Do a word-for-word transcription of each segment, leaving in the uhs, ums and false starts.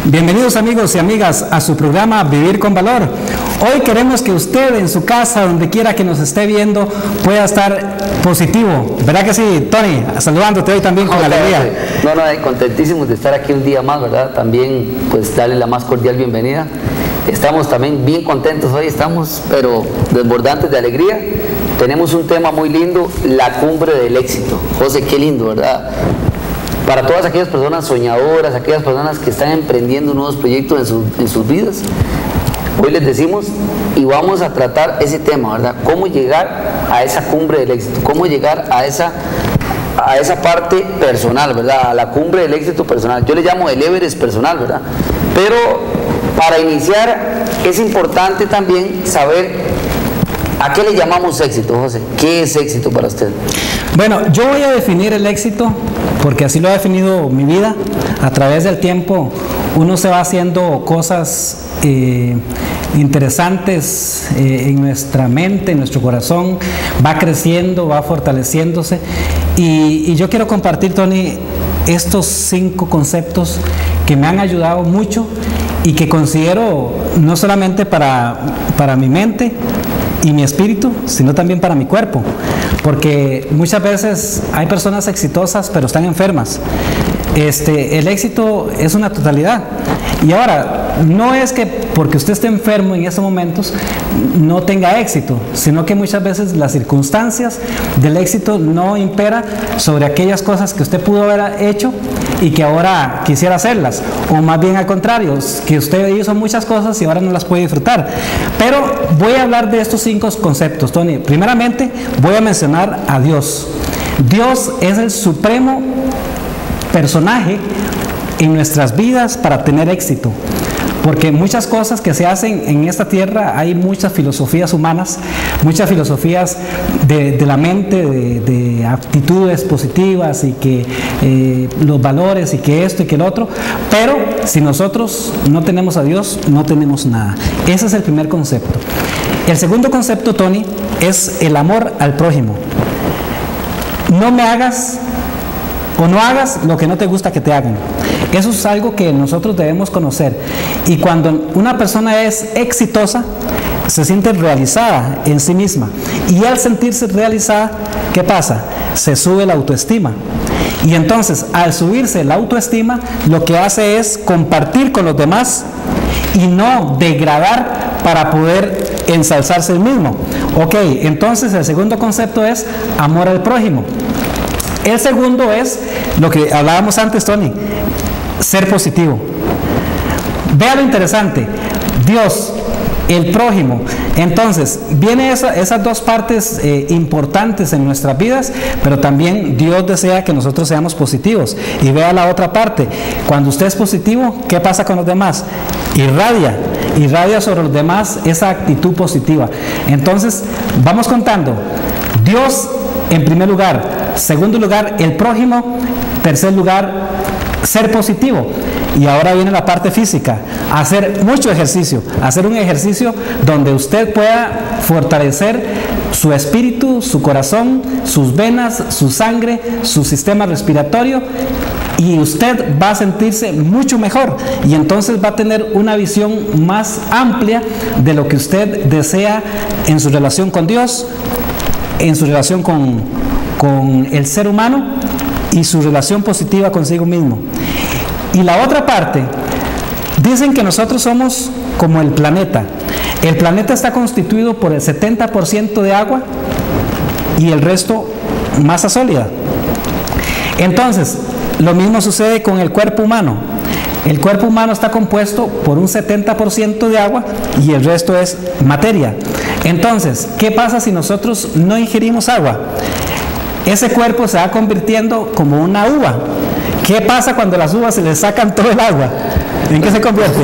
Bienvenidos amigos y amigas a su programa Vivir con Valor. Hoy queremos que usted en su casa, donde quiera que nos esté viendo, pueda estar positivo. ¿Verdad que sí, Tony? Saludándote hoy también con alegría. No, no, contentísimos de estar aquí un día más, ¿verdad? También pues darle la más cordial bienvenida. Estamos también bien contentos hoy, estamos pero desbordantes de alegría. Tenemos un tema muy lindo, la cumbre del éxito. José, qué lindo, ¿verdad? Para todas aquellas personas soñadoras, aquellas personas que están emprendiendo nuevos proyectos en, su, en sus vidas, hoy les decimos y vamos a tratar ese tema, ¿verdad? Cómo llegar a esa cumbre del éxito, cómo llegar a esa, a esa parte personal, ¿verdad? A la cumbre del éxito personal. Yo le llamo el Everest personal, ¿verdad? Pero para iniciar es importante también saber ¿a qué le llamamos éxito, José? ¿Qué es éxito para usted? Bueno, yo voy a definir el éxito porque así lo ha definido mi vida. A través del tiempo uno se va haciendo cosas eh, interesantes eh, en nuestra mente, en nuestro corazón, va creciendo, va fortaleciéndose. Y, y yo quiero compartir, Tony, estos cinco conceptos que me han ayudado mucho y que considero no solamente para, para mi mente y mi espíritu, sino también para mi cuerpo, porque muchas veces hay personas exitosas pero están enfermas. Este, el éxito es una totalidad. Y ahora, no es que porque usted esté enfermo en estos momentos no tenga éxito, sino que muchas veces las circunstancias del éxito no imperan sobre aquellas cosas que usted pudo haber hecho y que ahora quisiera hacerlas, o más bien al contrario, que usted hizo muchas cosas y ahora no las puede disfrutar. Pero voy a hablar de estos cinco conceptos, Tony. Primeramente voy a mencionar a Dios. Dios es el supremo personaje en nuestras vidas para tener éxito, porque muchas cosas que se hacen en esta tierra, hay muchas filosofías humanas, muchas filosofías de, de la mente, de, de actitudes positivas y que eh, los valores y que esto y que el otro, pero si nosotros no tenemos a Dios, no tenemos nada. Ese es el primer concepto. El segundo concepto, Tony, es el amor al prójimo. No me hagas o no hagas lo que no te gusta que te hagan. Eso es algo que nosotros debemos conocer. Y cuando una persona es exitosa, se siente realizada en sí misma. Y al sentirse realizada, ¿qué pasa? Se sube la autoestima. Y entonces, al subirse la autoestima, lo que hace es compartir con los demás y no degradar para poder ensalzarse el mismo. Ok, entonces el segundo concepto es amor al prójimo. El segundo es lo que hablábamos antes, Tony, ser positivo. Vea lo interesante, Dios, el prójimo. Entonces, vienen esa, esas dos partes eh, importantes en nuestras vidas, pero también Dios desea que nosotros seamos positivos. Y vea la otra parte, cuando usted es positivo, ¿qué pasa con los demás? Irradia, irradia sobre los demás esa actitud positiva. Entonces, vamos contando, Dios en primer lugar, segundo lugar, el prójimo, tercer lugar, ser positivo. Y ahora viene la parte física, hacer mucho ejercicio, hacer un ejercicio donde usted pueda fortalecer su espíritu, su corazón, sus venas, su sangre, su sistema respiratorio, y usted va a sentirse mucho mejor y entonces va a tener una visión más amplia de lo que usted desea en su relación con Dios, en su relación con, con el ser humano y su relación positiva consigo mismo. Y la otra parte, dicen que nosotros somos como el planeta. El planeta está constituido por el setenta por ciento de agua y el resto masa sólida. Entonces, lo mismo sucede con el cuerpo humano. El cuerpo humano está compuesto por un setenta por ciento de agua y el resto es materia. Entonces, ¿qué pasa si nosotros no ingerimos agua? Ese cuerpo se va convirtiendo como una uva. ¿Qué pasa cuando las uvas se les sacan todo el agua? ¿En qué se convierte?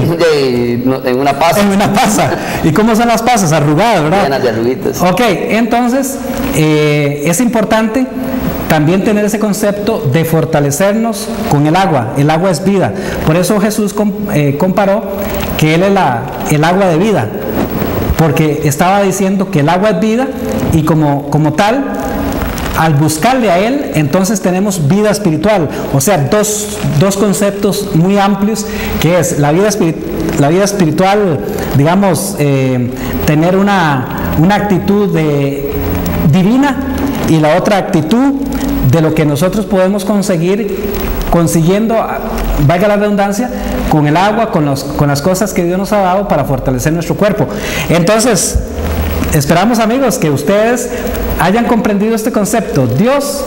En una pasa. En una pasa. ¿Y cómo son las pasas? Arrugadas, ¿verdad? Llenas de arruguitas. Ok, entonces eh, es importante también tener ese concepto de fortalecernos con el agua. El agua es vida. Por eso Jesús eh, comparó que Él es la, el agua de vida, porque estaba diciendo que el agua es vida y como, como tal Al buscarle a Él, entonces tenemos vida espiritual. O sea, dos, dos conceptos muy amplios, que es la vida, espirit la vida espiritual, digamos, eh, tener una, una actitud de, divina, y la otra actitud de lo que nosotros podemos conseguir consiguiendo, valga la redundancia, con el agua, con, los, con las cosas que Dios nos ha dado para fortalecer nuestro cuerpo. Entonces, esperamos, amigos, que ustedes hayan comprendido este concepto: Dios,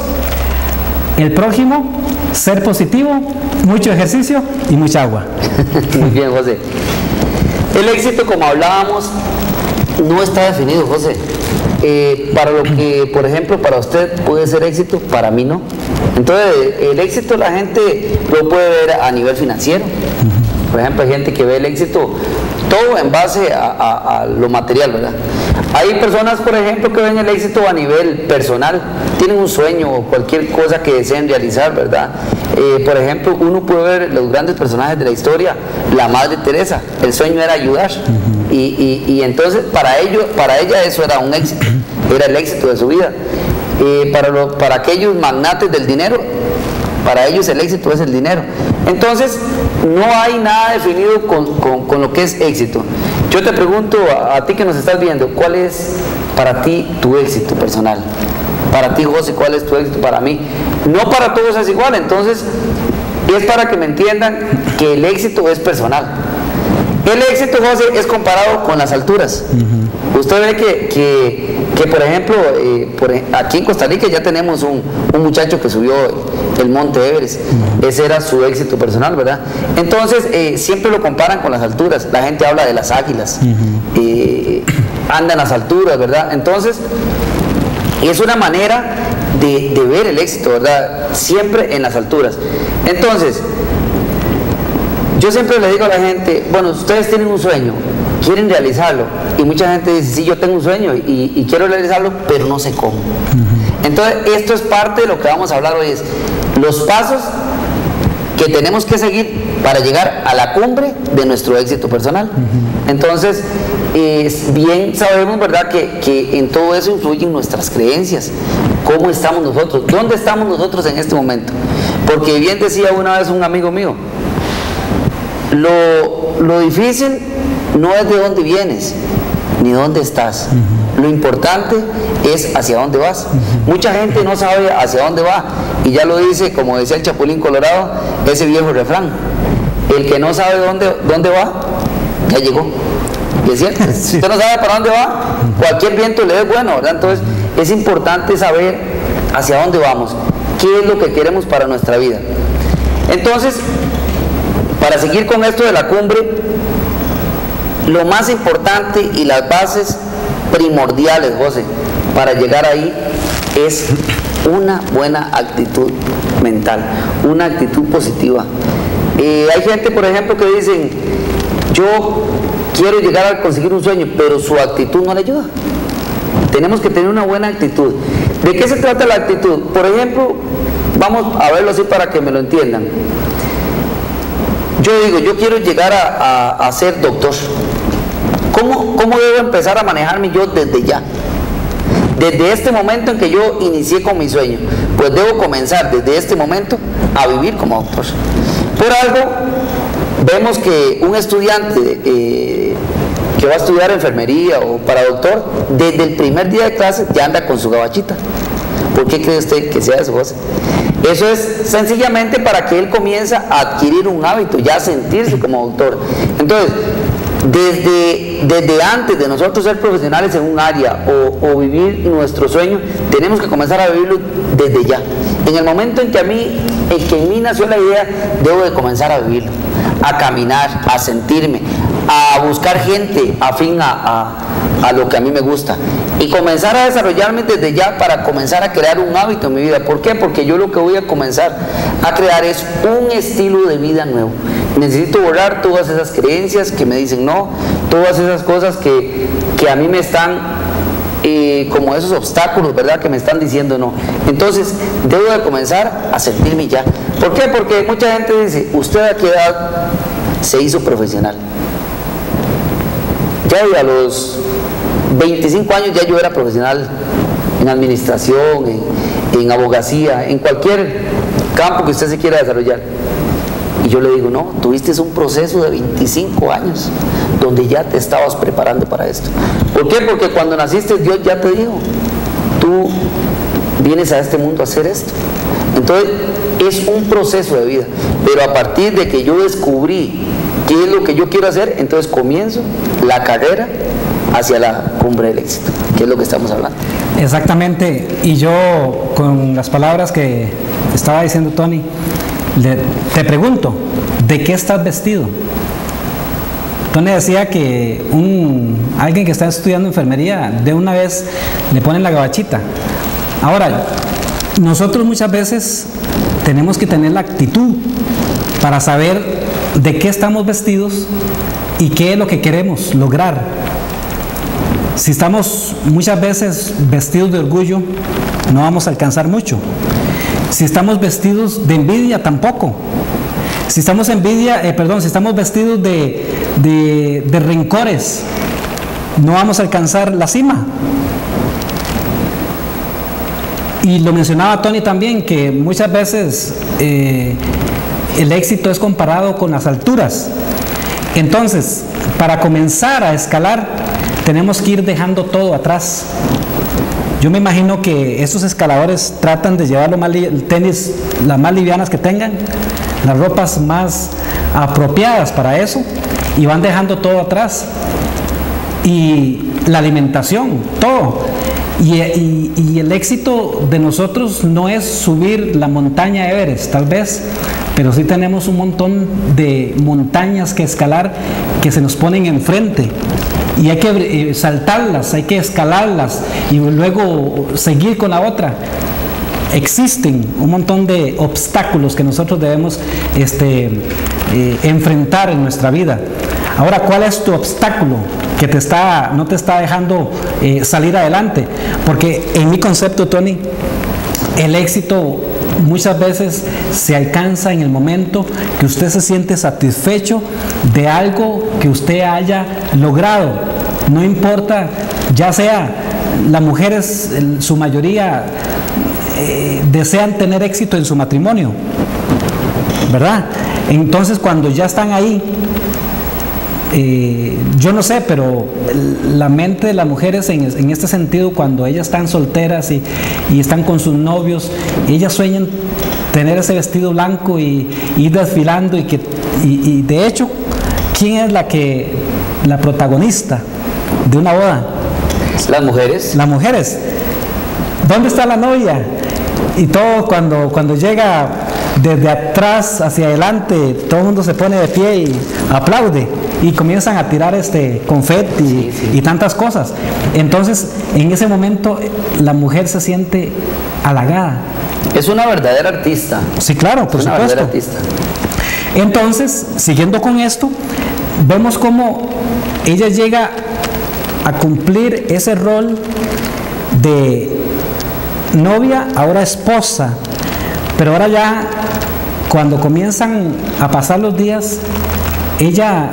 el prójimo, ser positivo, mucho ejercicio y mucha agua. Muy bien, José. El éxito, como hablábamos, no está definido, José. Eh, para lo que, por ejemplo, para usted puede ser éxito, para mí no. Entonces, el éxito la gente lo puede ver a nivel financiero. Por ejemplo, hay gente que ve el éxito todo en base a, a, a lo material, ¿verdad? Hay personas, por ejemplo, que ven el éxito a nivel personal, tienen un sueño o cualquier cosa que deseen realizar, ¿verdad? Eh, por ejemplo, uno puede ver los grandes personajes de la historia, la Madre Teresa, el sueño era ayudar. Uh-huh. y, y, y entonces para, ello, para ella eso era un éxito, era el éxito de su vida. Eh, para, lo, para aquellos magnates del dinero, para ellos el éxito es el dinero. Entonces, no hay nada definido con, con, con lo que es éxito. Yo te pregunto a, a ti que nos estás viendo, ¿cuál es para ti tu éxito personal? Para ti, José, ¿cuál es tu éxito? Para mí, no para todos es igual. Entonces, es para que me entiendan que el éxito es personal. El éxito, José, es comparado con las alturas. Uh-huh. Usted ve que, que, que por ejemplo, eh, por, aquí en Costa Rica ya tenemos un, un muchacho que subió el monte Everest. Uh-huh. Ese era su éxito personal, ¿verdad? Entonces, eh, siempre lo comparan con las alturas. La gente habla de las águilas. Uh-huh. eh, anda en las alturas, ¿verdad? Entonces, es una manera de, de ver el éxito, ¿verdad? Siempre en las alturas. Entonces, yo siempre le digo a la gente, bueno, ustedes tienen un sueño, quieren realizarlo, y mucha gente dice, sí, yo tengo un sueño y, y quiero realizarlo, pero no sé cómo. Uh-huh. Entonces, esto es parte de lo que vamos a hablar hoy, es los pasos que tenemos que seguir para llegar a la cumbre de nuestro éxito personal. Uh-huh. Entonces, es bien sabemos, ¿verdad?, que, que en todo eso influyen nuestras creencias. ¿Cómo estamos nosotros? ¿Dónde estamos nosotros en este momento? Porque bien decía una vez un amigo mío, Lo, lo difícil no es de dónde vienes, ni dónde estás. Uh-huh. Lo importante es hacia dónde vas. Uh-huh. Mucha gente no sabe hacia dónde va, y ya lo dice, como decía el Chapulín Colorado, ese viejo refrán: el que no sabe dónde, dónde va, ya llegó. ¿Y es cierto? Sí. Usted no sabe para dónde va, cualquier viento le es bueno, ¿verdad? Entonces es importante saber hacia dónde vamos, qué es lo que queremos para nuestra vida. Entonces, para seguir con esto de la cumbre, lo más importante y las bases primordiales, José, para llegar ahí es una buena actitud mental, una actitud positiva. Eh, hay gente, por ejemplo, que dicen, yo quiero llegar a conseguir un sueño, pero su actitud no le ayuda. Tenemos que tener una buena actitud. ¿De qué se trata la actitud? Por ejemplo, vamos a verlo así para que me lo entiendan. Yo digo, yo quiero llegar a, a, a ser doctor. ¿Cómo, ¿Cómo debo empezar a manejarme yo desde ya? Desde este momento en que yo inicié con mi sueño, pues debo comenzar desde este momento a vivir como doctor. Por algo, vemos que un estudiante eh, que va a estudiar enfermería o para doctor, desde el primer día de clase ya anda con su gabachita. ¿Por qué cree usted que sea eso, José? Eso es sencillamente para que él comience a adquirir un hábito, ya a sentirse como doctor. Entonces, desde, desde antes de nosotros ser profesionales en un área o, o vivir nuestro sueño, tenemos que comenzar a vivirlo desde ya. En el momento en que a mí, en que en mí nació la idea, debo de comenzar a vivirlo, a caminar, a sentirme, a buscar gente afín a, a, a lo que a mí me gusta y comenzar a desarrollarme desde ya para comenzar a crear un hábito en mi vida. ¿Por qué? Porque yo lo que voy a comenzar a crear es un estilo de vida nuevo. Necesito borrar todas esas creencias que me dicen no, todas esas cosas que, que a mí me están eh, como esos obstáculos, ¿verdad?, que me están diciendo no. Entonces debo de comenzar a sentirme ya. ¿Por qué? Porque mucha gente dice, ¿usted a qué edad se hizo profesional? Ya a los veinticinco años ya yo era profesional en administración, en, en abogacía, en cualquier campo que usted se quiera desarrollar. Y yo le digo, no, tuviste un proceso de veinticinco años donde ya te estabas preparando para esto. ¿Por qué? Porque cuando naciste Dios ya te dijo, tú vienes a este mundo a hacer esto. Entonces es un proceso de vida, pero a partir de que yo descubrí qué es lo que yo quiero hacer, entonces comienzo la carrera hacia la cumbre del éxito, que es lo que estamos hablando. Exactamente, y yo con las palabras que estaba diciendo Tony, le, te pregunto, ¿de qué estás vestido? Tony decía que un, alguien que está estudiando enfermería, de una vez le ponen la gabachita. Ahora, nosotros muchas veces tenemos que tener la actitud para saber de qué estamos vestidos y qué es lo que queremos lograr. Si estamos muchas veces vestidos de orgullo, no vamos a alcanzar mucho. Si estamos vestidos de envidia, tampoco. Si estamos envidia, eh, perdón, si estamos vestidos de, de, de rencores, no vamos a alcanzar la cima. Y lo mencionaba Tony también, que muchas veces eh, el éxito es comparado con las alturas. Entonces, para comenzar a escalar, tenemos que ir dejando todo atrás. Yo me imagino que estos escaladores tratan de llevar lo más el tenis las más livianas que tengan, las ropas más apropiadas para eso, y van dejando todo atrás. Y la alimentación, todo. Y, y, y el éxito de nosotros no es subir la montaña Everest, tal vez, pero sí tenemos un montón de montañas que escalar que se nos ponen enfrente. Y hay que saltarlas, hay que escalarlas y luego seguir con la otra. Existen un montón de obstáculos que nosotros debemos este, eh, enfrentar en nuestra vida. Ahora, ¿cuál es tu obstáculo que te está, no te está dejando eh, salir adelante? Porque en mi concepto, Tony, el éxito muchas veces se alcanza en el momento que usted se siente satisfecho de algo que usted haya logrado. No importa, ya sea las mujeres, en su mayoría eh, desean tener éxito en su matrimonio, ¿verdad? Entonces cuando ya están ahí, Eh, yo no sé, pero la mente de las mujeres en, en este sentido, cuando ellas están solteras y, y están con sus novios, ellas sueñan tener ese vestido blanco y, y ir desfilando y que y, y de hecho, ¿quién es la que la protagonista de una boda? Las mujeres. Las mujeres. ¿Dónde está la novia? Y todo cuando, cuando llega desde atrás hacia adelante, todo el mundo se pone de pie y aplaude y comienzan a tirar este confeti sí, sí. y tantas cosas. Entonces, en ese momento, la mujer se siente halagada. Es una verdadera artista. Sí, claro, por es una supuesto. Verdadera artista. Entonces, siguiendo con esto, vemos cómo ella llega a cumplir ese rol de novia, ahora esposa, pero ahora ya cuando comienzan a pasar los días, ella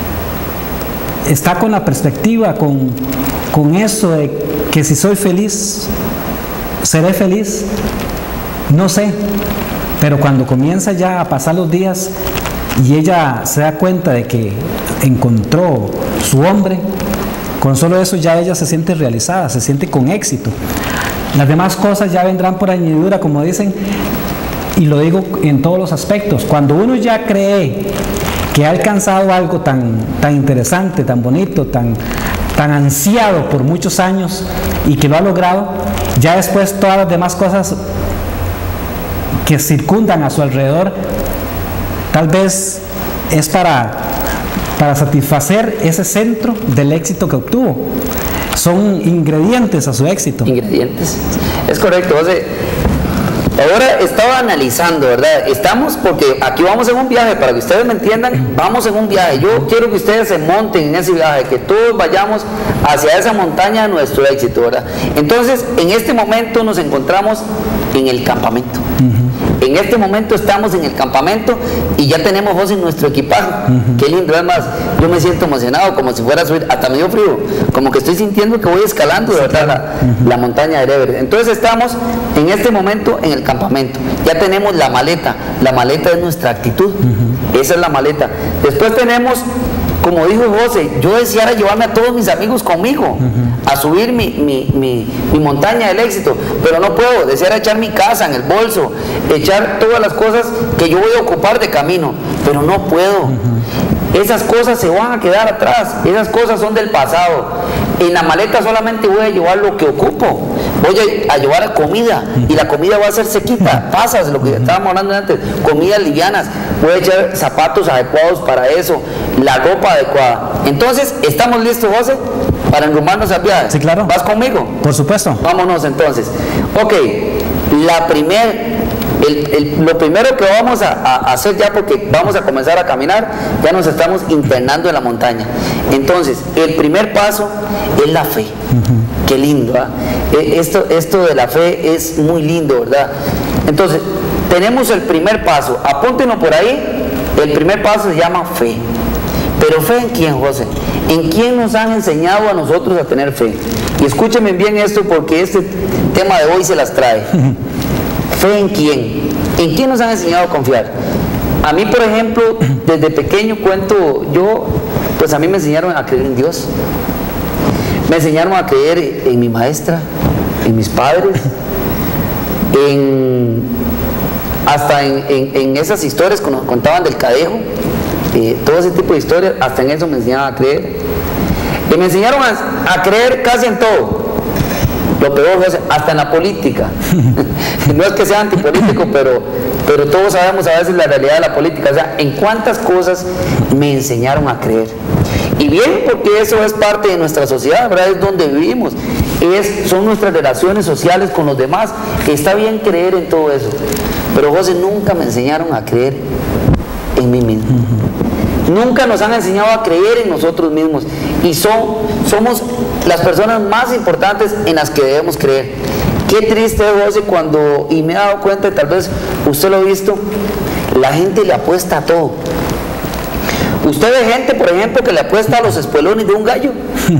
está con la perspectiva, con, con eso de que si soy feliz, seré feliz, no sé, pero cuando comienza ya a pasar los días y ella se da cuenta de que encontró su hombre, con solo eso ya ella se siente realizada, se siente con éxito. Las demás cosas ya vendrán por añadidura, como dicen, y lo digo en todos los aspectos. Cuando uno ya cree que ha alcanzado algo tan, tan interesante, tan bonito, tan, tan ansiado por muchos años y que lo ha logrado, ya después todas las demás cosas que circundan a su alrededor, tal vez es para, para satisfacer ese centro del éxito que obtuvo. Son ingredientes a su éxito. Ingredientes. Es correcto, José. Ahora estaba analizando, ¿verdad? Estamos, porque aquí vamos en un viaje, para que ustedes me entiendan, vamos en un viaje. Yo quiero que ustedes se monten en ese viaje, que todos vayamos hacia esa montaña de nuestro éxito, ¿verdad? Entonces, en este momento nos encontramos en el campamento. Uh-huh. En este momento estamos en el campamento y ya tenemos, José, nuestro equipaje. Uh-huh. Qué lindo, además, yo me siento emocionado, como si fuera a subir, hasta me dio frío, como que estoy sintiendo que voy escalando de verdad la, uh-huh. la montaña del Everest. Entonces estamos en este momento en el campamento, ya tenemos la maleta, la maleta es nuestra actitud, uh-huh. esa es la maleta. Después tenemos, como dijo José, yo deseara llevarme a todos mis amigos conmigo, uh-huh. a subir mi, mi, mi, mi montaña del éxito, pero no puedo, deseara echar mi casa en el bolso, echar todas las cosas que yo voy a ocupar de camino, pero no puedo. Uh-huh. Esas cosas se van a quedar atrás, esas cosas son del pasado. En la maleta solamente voy a llevar lo que ocupo, voy a, a llevar comida, y la comida va a ser sequita, pasas, lo que estábamos hablando antes, comidas livianas, voy a echar zapatos adecuados para eso, la ropa adecuada. Entonces, ¿estamos listos, José, para enrumarnos al viaje? Sí, claro. ¿Vas conmigo? Por supuesto. Vámonos entonces. Ok, la primer, el, el, lo primero que vamos a, a hacer ya, porque vamos a comenzar a caminar, ya nos estamos internando en la montaña. Entonces, el primer paso es la fe. Uh-huh. Qué lindo, ¿eh? Esto, esto de la fe es muy lindo, ¿verdad? Entonces, tenemos el primer paso, apúntenos por ahí, el primer paso se llama fe. Pero ¿fe en quién, José? ¿En quién nos han enseñado a nosotros a tener fe? Y escúchenme bien esto, porque este tema de hoy se las trae. ¿Fe en quién? ¿En quién nos han enseñado a confiar? A mí, por ejemplo, desde pequeño cuento, yo, pues a mí me enseñaron a creer en Dios. Me enseñaron a creer en mi maestra, en mis padres, en, hasta en, en, en esas historias que nos contaban del cadejo, eh, todo ese tipo de historias, hasta en eso me enseñaban a creer. Y me enseñaron a, a creer casi en todo. Lo peor es hasta en la política. No es que sea antipolítico, pero, pero todos sabemos a veces la realidad de la política. O sea, en cuántas cosas me enseñaron a creer. Y bien, porque eso es parte de nuestra sociedad, ¿verdad? Es donde vivimos. Es, son nuestras relaciones sociales con los demás. Está bien creer en todo eso. Pero José, nunca me enseñaron a creer en mí mismo. Nunca nos han enseñado a creer en nosotros mismos. Y son, somos las personas más importantes en las que debemos creer. Qué triste es, José, cuando, y me he dado cuenta, y tal vez usted lo ha visto, la gente le apuesta a todo. Usted ve gente, por ejemplo, que le apuesta a los espuelones de un gallo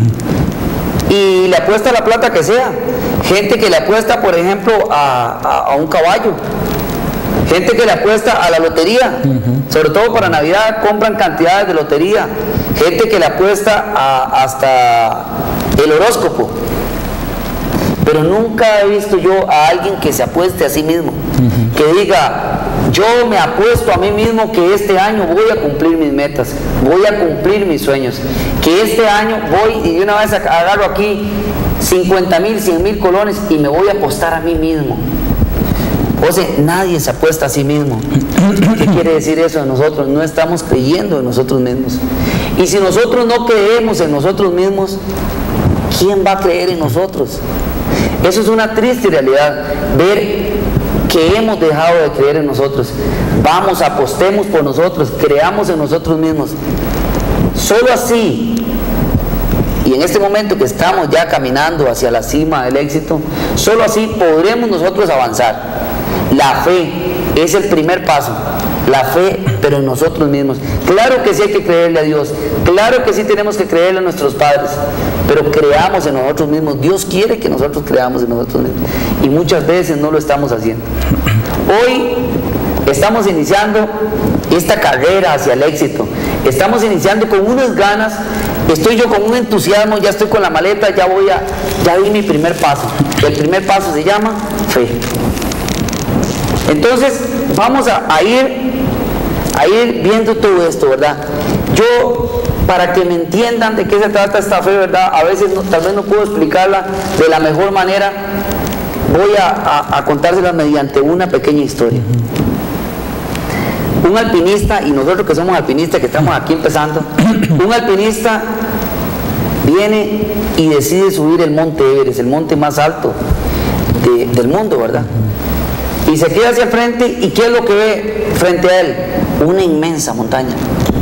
y le apuesta la plata que sea. Gente que le apuesta, por ejemplo, a, a, a un caballo. Gente que le apuesta a la lotería. Uh-huh. Sobre todo para Navidad compran cantidades de lotería. Gente que le apuesta a, hasta el horóscopo. Pero nunca he visto yo a alguien que se apueste a sí mismo. Uh-huh. Que diga, yo me apuesto a mí mismo que este año voy a cumplir mis metas, voy a cumplir mis sueños, que este año voy y de una vez agarro aquí cincuenta mil, cien mil colones y me voy a apostar a mí mismo. O sea, nadie se apuesta a sí mismo. ¿Qué quiere decir eso de nosotros? No estamos creyendo en nosotros mismos. Y si nosotros no creemos en nosotros mismos, ¿quién va a creer en nosotros? Eso es una triste realidad, ver que hemos dejado de creer en nosotros. Vamos, apostemos por nosotros, creamos en nosotros mismos. Solo así, y en este momento que estamos ya caminando hacia la cima del éxito, solo así podremos nosotros avanzar. La fe es el primer paso, la fe, pero en nosotros mismos. Claro que sí hay que creerle a Dios, claro que sí tenemos que creerle a nuestros padres, pero creamos en nosotros mismos. Dios quiere que nosotros creamos en nosotros mismos y muchas veces no lo estamos haciendo. Hoy estamos iniciando esta carrera hacia el éxito, estamos iniciando con unas ganas, estoy yo con un entusiasmo, ya estoy con la maleta, ya voy a, ya di mi primer paso. El primer paso se llama fe. Entonces vamos a, a ir a ir viendo todo esto, ¿verdad? Yo, para que me entiendan de qué se trata esta fe, ¿verdad? A veces no, tal vez no puedo explicarla de la mejor manera. Voy a, a, a contársela mediante una pequeña historia. Un alpinista, y nosotros que somos alpinistas, que estamos aquí empezando, un alpinista viene y decide subir el monte Everest, el monte más alto de, del mundo, ¿verdad? Y se queda hacia el frente, y ¿qué es lo que ve frente a él? Una inmensa montaña.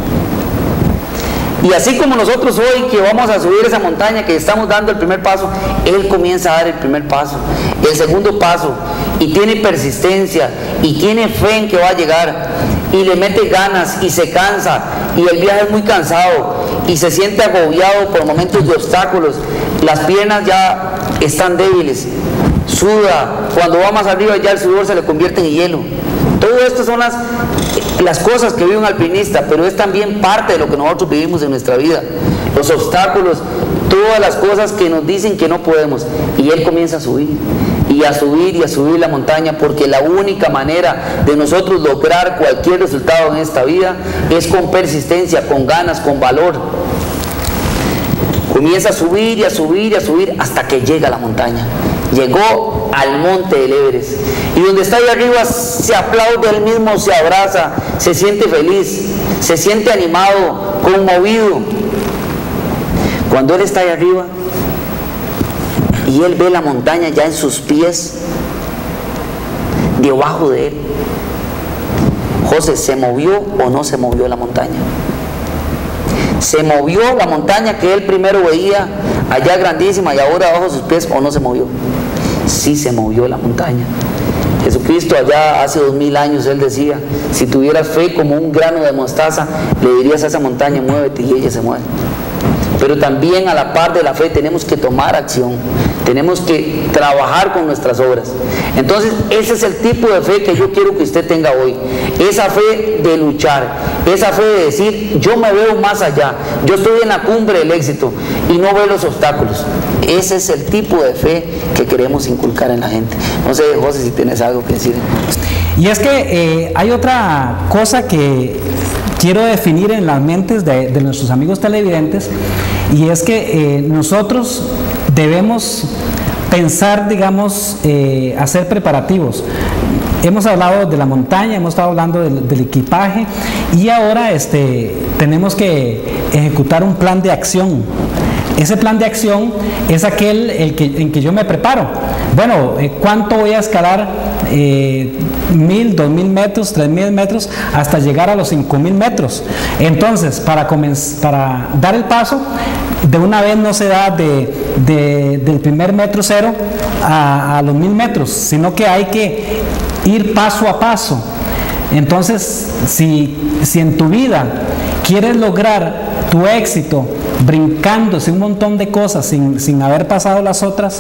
Y así como nosotros hoy que vamos a subir esa montaña, que estamos dando el primer paso, él comienza a dar el primer paso, el segundo paso, y tiene persistencia y tiene fe en que va a llegar y le mete ganas y se cansa y el viaje es muy cansado y se siente agobiado por momentos de obstáculos, las piernas ya están débiles, suda, cuando va más arriba ya el sudor se le convierte en hielo. Todo esto son las, las cosas que vive un alpinista, pero es también parte de lo que nosotros vivimos en nuestra vida, los obstáculos, todas las cosas que nos dicen que no podemos, y él comienza a subir y a subir y a subir la montaña, porque la única manera de nosotros lograr cualquier resultado en esta vida es con persistencia, con ganas, con valor. Comienza a subir y a subir y a subir hasta que llega a la montaña. Llegó al monte del Everest y donde está ahí arriba se aplaude él mismo, se abraza, se siente feliz, se siente animado, conmovido. Cuando él está ahí arriba y él ve la montaña ya en sus pies, debajo de él, José, ¿se movió o no se movió la montaña? ¿Se movió la montaña que él primero veía allá grandísima y ahora abajo de sus pies, o no se movió? Sí se movió la montaña. Jesucristo allá hace dos mil años él decía, si tuvieras fe como un grano de mostaza, le dirías a esa montaña, muévete, y ella se mueve. Pero también a la par de la fe tenemos que tomar acción, tenemos que trabajar con nuestras obras. Entonces ese es el tipo de fe que yo quiero que usted tenga hoy, esa fe de luchar, esa fe de decir, yo me veo más allá, yo estoy en la cumbre del éxito y no veo los obstáculos. Ese es el tipo de fe que queremos inculcar en la gente. No sé, José, si tienes algo que decir. Y es que eh, hay otra cosa que quiero definir en las mentes de, de nuestros amigos televidentes, y es que eh, nosotros debemos pensar, digamos, eh, hacer preparativos. Hemos hablado de la montaña, hemos estado hablando del, del equipaje, y ahora este, tenemos que ejecutar un plan de acción. Ese plan de acción es aquel el que, en que yo me preparo. Bueno, eh, ¿cuánto voy a escalar? Eh, mil, dos mil metros, tres mil metros, hasta llegar a los cinco mil metros. Entonces, para, para dar el paso, de una vez no se da de, de, del primer metro cero a, a los mil metros, sino que hay que ir paso a paso. Entonces, si, si en tu vida quieres lograr tu éxito brincándose un montón de cosas sin, sin haber pasado las otras,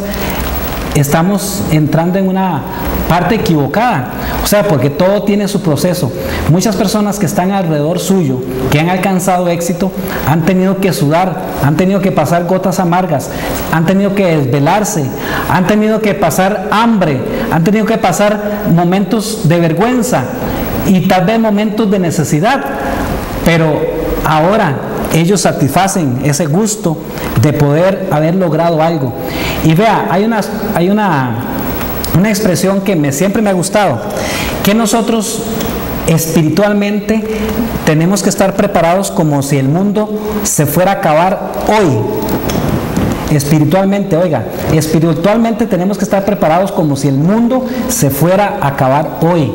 estamos entrando en una parte equivocada. O sea, porque todo tiene su proceso. Muchas personas que están alrededor suyo, que han alcanzado éxito, han tenido que sudar, han tenido que pasar gotas amargas, han tenido que desvelarse, han tenido que pasar hambre, han tenido que pasar momentos de vergüenza y tal vez momentos de necesidad, pero ahora ellos satisfacen ese gusto de poder haber logrado algo. Y vea, hay una, hay una, una expresión que me, siempre me ha gustado, que nosotros espiritualmente tenemos que estar preparados como si el mundo se fuera a acabar hoy. Espiritualmente, oiga, espiritualmente tenemos que estar preparados como si el mundo se fuera a acabar hoy.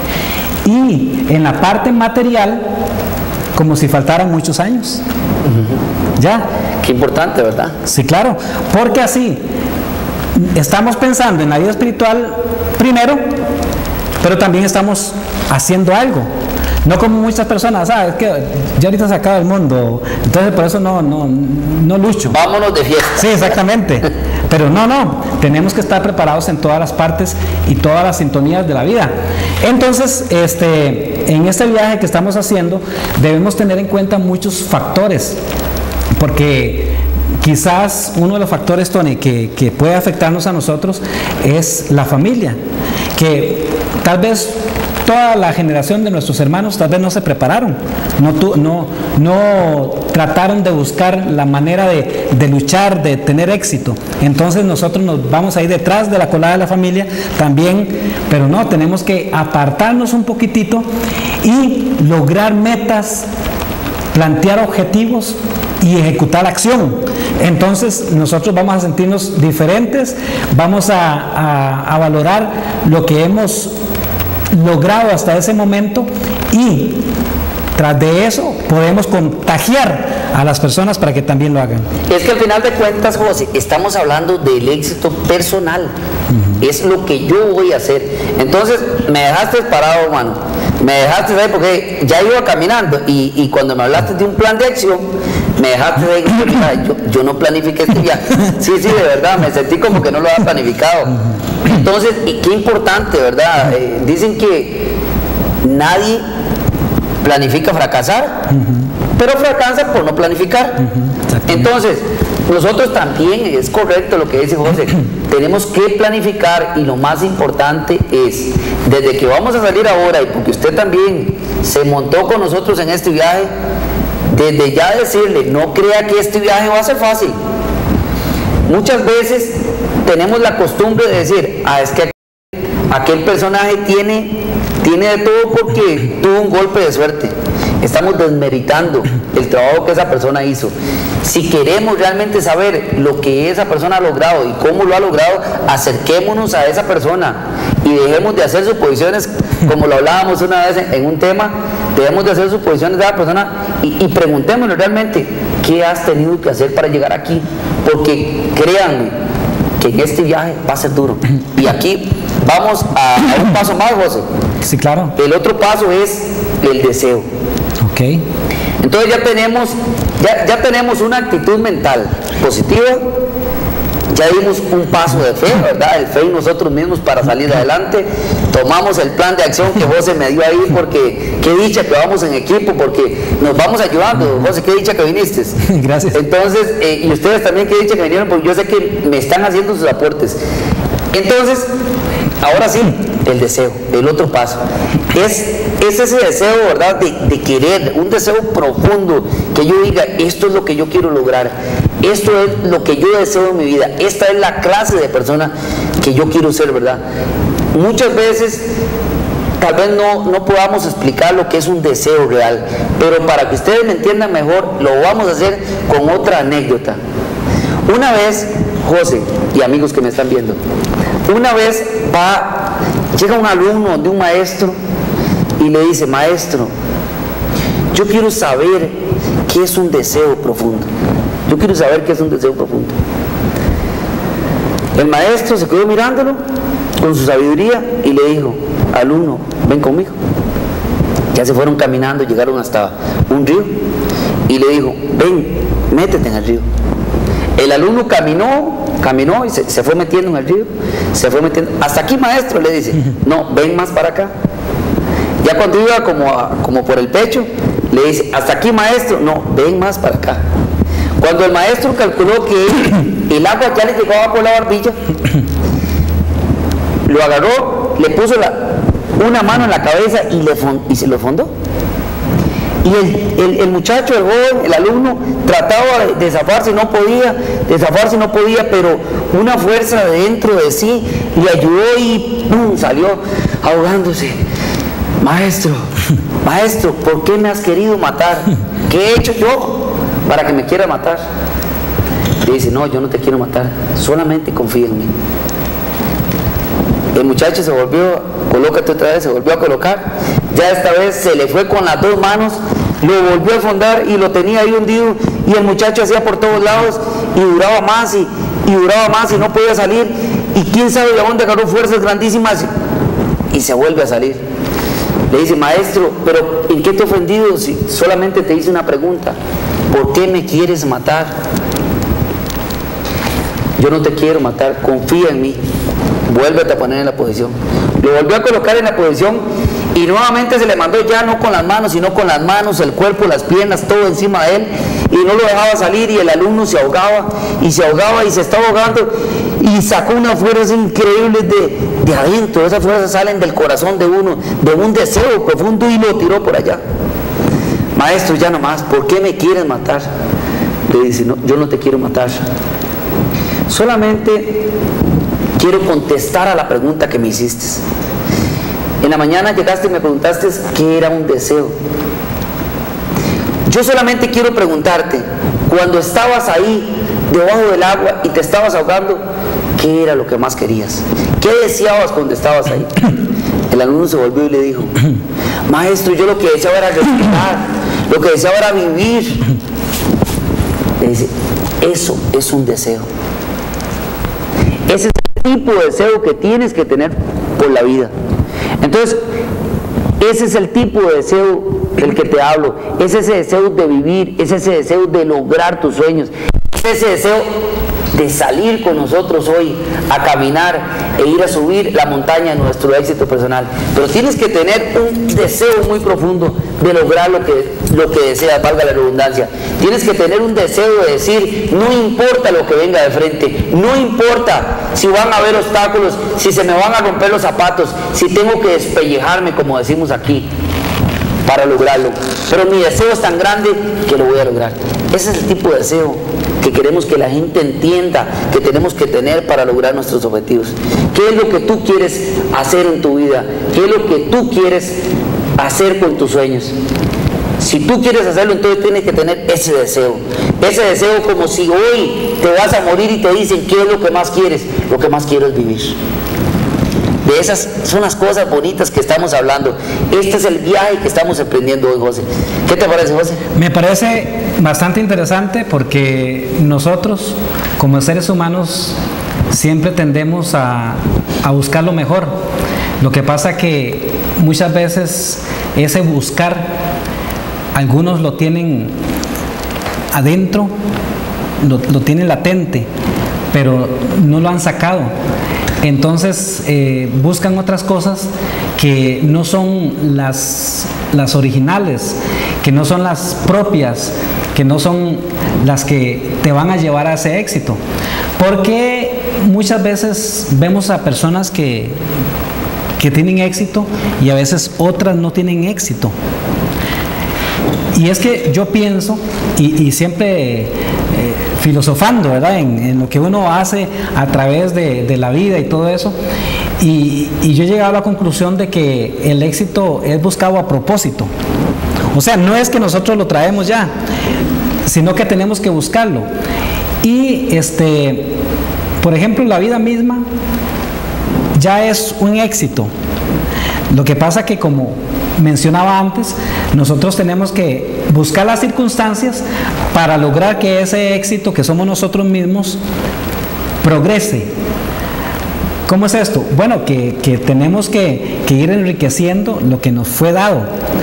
Y en la parte material, como si faltaran muchos años. Uh-huh. ¿Ya? Qué importante, ¿verdad? Sí, claro, porque así estamos pensando en la vida espiritual primero, pero también estamos haciendo algo. No como muchas personas, ah, es que ya ahorita se acaba el mundo, entonces por eso no, no, no lucho. Vámonos de fiesta. Sí, exactamente. Pero no, no, tenemos que estar preparados en todas las partes y todas las sintonías de la vida. Entonces, este, en este viaje que estamos haciendo, debemos tener en cuenta muchos factores, porque quizás uno de los factores, Tony, que, que puede afectarnos a nosotros es la familia, que tal vez toda la generación de nuestros hermanos tal vez no se prepararon, no, tu, no, no trataron de buscar la manera de, de luchar, de tener éxito. Entonces nosotros nos vamos a ir detrás de la colada de la familia también, pero no, tenemos que apartarnos un poquitito y lograr metas, plantear objetivos y ejecutar acción. Entonces nosotros vamos a sentirnos diferentes, vamos a, a, a valorar lo que hemos logrado hasta ese momento y tras de eso podemos contagiar a las personas para que también lo hagan. Es que al final de cuentas, José, estamos hablando del éxito personal. Uh-huh. Es lo que yo voy a hacer. Entonces, me dejaste parado, mano. Me dejaste ahí porque ya iba caminando y, y cuando me hablaste de un plan de acción, me dejaste ahí. Mira, yo, yo no planifiqué este viaje. Sí, sí, de verdad, me sentí como que no lo había planificado. Entonces, y qué importante, ¿verdad? Eh, dicen que nadie planifica fracasar, uh-huh. pero fracasa por no planificar. Uh-huh. Entonces, nosotros también, es correcto lo que dice José, tenemos que planificar y lo más importante es, desde que vamos a salir ahora y porque usted también se montó con nosotros en este viaje, desde ya decirle, no crea que este viaje va a ser fácil. Muchas veces tenemos la costumbre de decir, ah, es que aquel personaje tiene, tiene de todo porque tuvo un golpe de suerte. Estamos desmeritando el trabajo que esa persona hizo. Si queremos realmente saber lo que esa persona ha logrado y cómo lo ha logrado, acerquémonos a esa persona y dejemos de hacer suposiciones, como lo hablábamos una vez en, en un tema, dejemos de hacer suposiciones de esa persona y, y preguntémonos realmente qué has tenido que hacer para llegar aquí, porque créanme que en este viaje va a ser duro. Y aquí vamos a, a un paso más, José. Sí, claro. El otro paso es el deseo. Ok. Entonces ya tenemos, ya, ya tenemos una actitud mental positiva, ya dimos un paso de fe, ¿verdad? El fe en nosotros mismos para salir adelante. Tomamos el plan de acción que José me dio ahí, porque qué dicha que vamos en equipo, porque nos vamos ayudando. José, qué dicha que viniste. Gracias. Entonces, eh, y ustedes también qué dicha que vinieron, porque yo sé que me están haciendo sus aportes. Entonces, ahora sí, el deseo, el otro paso. Es, es ese deseo, ¿verdad? De, de querer, un deseo profundo, que yo diga, esto es lo que yo quiero lograr, esto es lo que yo deseo en mi vida, esta es la clase de persona que yo quiero ser, ¿verdad? Muchas veces, tal vez no, no podamos explicar lo que es un deseo real, pero para que ustedes me entiendan mejor, lo vamos a hacer con otra anécdota. Una vez, José y amigos que me están viendo, una vez va, llega un alumno de un maestro y le dice, maestro, yo quiero saber qué es un deseo profundo. Yo quiero saber qué es un deseo profundo. El maestro se quedó mirándolo con su sabiduría y le dijo, alumno, ven conmigo. Ya se fueron caminando, llegaron hasta un río y le dijo, ven, métete en el río. El alumno caminó, caminó y se, se fue metiendo en el río, se fue metiendo. Hasta aquí, maestro, le dice, no, ven más para acá. Ya cuando iba como, a, como por el pecho, le dice, hasta aquí, maestro, no, ven más para acá. Cuando el maestro calculó que el agua ya le llegaba por la barbilla, lo agarró, le puso la, una mano en la cabeza y, le fond, y se lo fondó. Y el, el, el muchacho, el joven, el alumno, trataba de, de zafarse y no podía, de zafarse y no podía, pero una fuerza de dentro de sí le ayudó y ¡pum!, salió ahogándose. Maestro, maestro, ¿por qué me has querido matar? ¿Qué he hecho yo para que me quiera matar? Le dice, no, yo no te quiero matar, solamente confía en mí. El muchacho se volvió, colócate otra vez, se volvió a colocar, ya esta vez se le fue con las dos manos, lo volvió a fondar y lo tenía ahí hundido, y el muchacho hacía por todos lados y duraba más y, y duraba más y no podía salir, y quién sabe de dónde agarró fuerzas grandísimas y se vuelve a salir. Le dice, maestro, pero ¿en qué te he ofendido si solamente te hice una pregunta? ¿Por qué me quieres matar? Yo no te quiero matar, confía en mí, vuélvete a poner en la posición. Lo volvió a colocar en la posición y nuevamente se le mandó, ya no con las manos, sino con las manos, el cuerpo, las piernas, todo encima de él, y no lo dejaba salir, y el alumno se ahogaba y se ahogaba y se estaba ahogando y sacó unas fuerzas increíbles de, de adentro. Esas fuerzas salen del corazón de uno, de un deseo profundo, y lo tiró por allá. Maestro, ya no más, ¿por qué me quieres matar? Le dice, no, yo no te quiero matar, solamente quiero contestar a la pregunta que me hiciste. En la mañana llegaste y me preguntaste qué era un deseo. Yo solamente quiero preguntarte, cuando estabas ahí debajo del agua y te estabas ahogando, ¿qué era lo que más querías? ¿Qué deseabas cuando estabas ahí? El alumno se volvió y le dijo, maestro, yo lo que deseaba era respirar, Lo que desea ahora vivir. Le dice, eso es un deseo. Ese es el tipo de deseo que tienes que tener por la vida. Entonces, ese es el tipo de deseo del que te hablo. Es ese deseo de vivir, es ese deseo de lograr tus sueños. Es ese deseo de salir con nosotros hoy a caminar e ir a subir la montaña de nuestro éxito personal. Pero tienes que tener un deseo muy profundo de lograr lo que, lo que deseas, valga la redundancia. Tienes que tener un deseo de decir, no importa lo que venga de frente, no importa si van a haber obstáculos, si se me van a romper los zapatos, si tengo que despellejarme, como decimos aquí, para lograrlo. Pero mi deseo es tan grande que lo voy a lograr. Ese es el tipo de deseo que queremos que la gente entienda que tenemos que tener para lograr nuestros objetivos. ¿Qué es lo que tú quieres hacer en tu vida? ¿Qué es lo que tú quieres hacer con tus sueños? Si tú quieres hacerlo, entonces tienes que tener ese deseo. Ese deseo como si hoy te vas a morir y te dicen, ¿qué es lo que más quieres? Lo que más quiero es vivir. De esas son las cosas bonitas que estamos hablando. Este es el viaje que estamos emprendiendo hoy, José. ¿Qué te parece, José? Me parece bastante interesante porque nosotros, como seres humanos, siempre tendemos a, a buscar lo mejor. Lo que pasa que muchas veces ese buscar, algunos lo tienen adentro, lo, lo tienen latente, pero no lo han sacado. Entonces eh, buscan otras cosas que no son las, las originales, que no son las propias, que no son las que te van a llevar a ese éxito. Porque muchas veces vemos a personas que, que tienen éxito y a veces otras no tienen éxito. Y es que yo pienso, y, y siempre eh, filosofando, ¿verdad?, en, en lo que uno hace a través de, de la vida y todo eso, y, y yo he llegado a la conclusión de que el éxito es buscado a propósito. O sea, no es que nosotros lo traemos ya, sino que tenemos que buscarlo. Y, este, por ejemplo, la vida misma ya es un éxito. Lo que pasa que, como mencionaba antes, nosotros tenemos que buscar las circunstancias para lograr que ese éxito que somos nosotros mismos progrese. ¿Cómo es esto? Bueno, que, que tenemos que, que ir enriqueciendo lo que nos fue dado.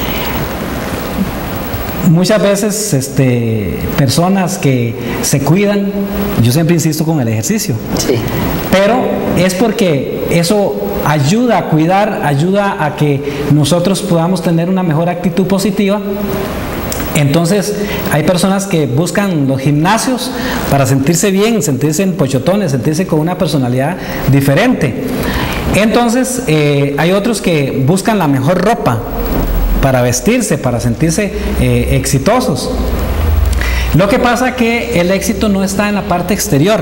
Muchas veces este, personas que se cuidan, yo siempre insisto con el ejercicio, sí, pero es porque eso ayuda a cuidar, ayuda a que nosotros podamos tener una mejor actitud positiva. Entonces hay personas que buscan los gimnasios para sentirse bien, sentirse en pochotones, sentirse con una personalidad diferente. Entonces eh, hay otros que buscan la mejor ropa para vestirse, para sentirse eh, exitosos. Lo que pasa es que el éxito no está en la parte exterior,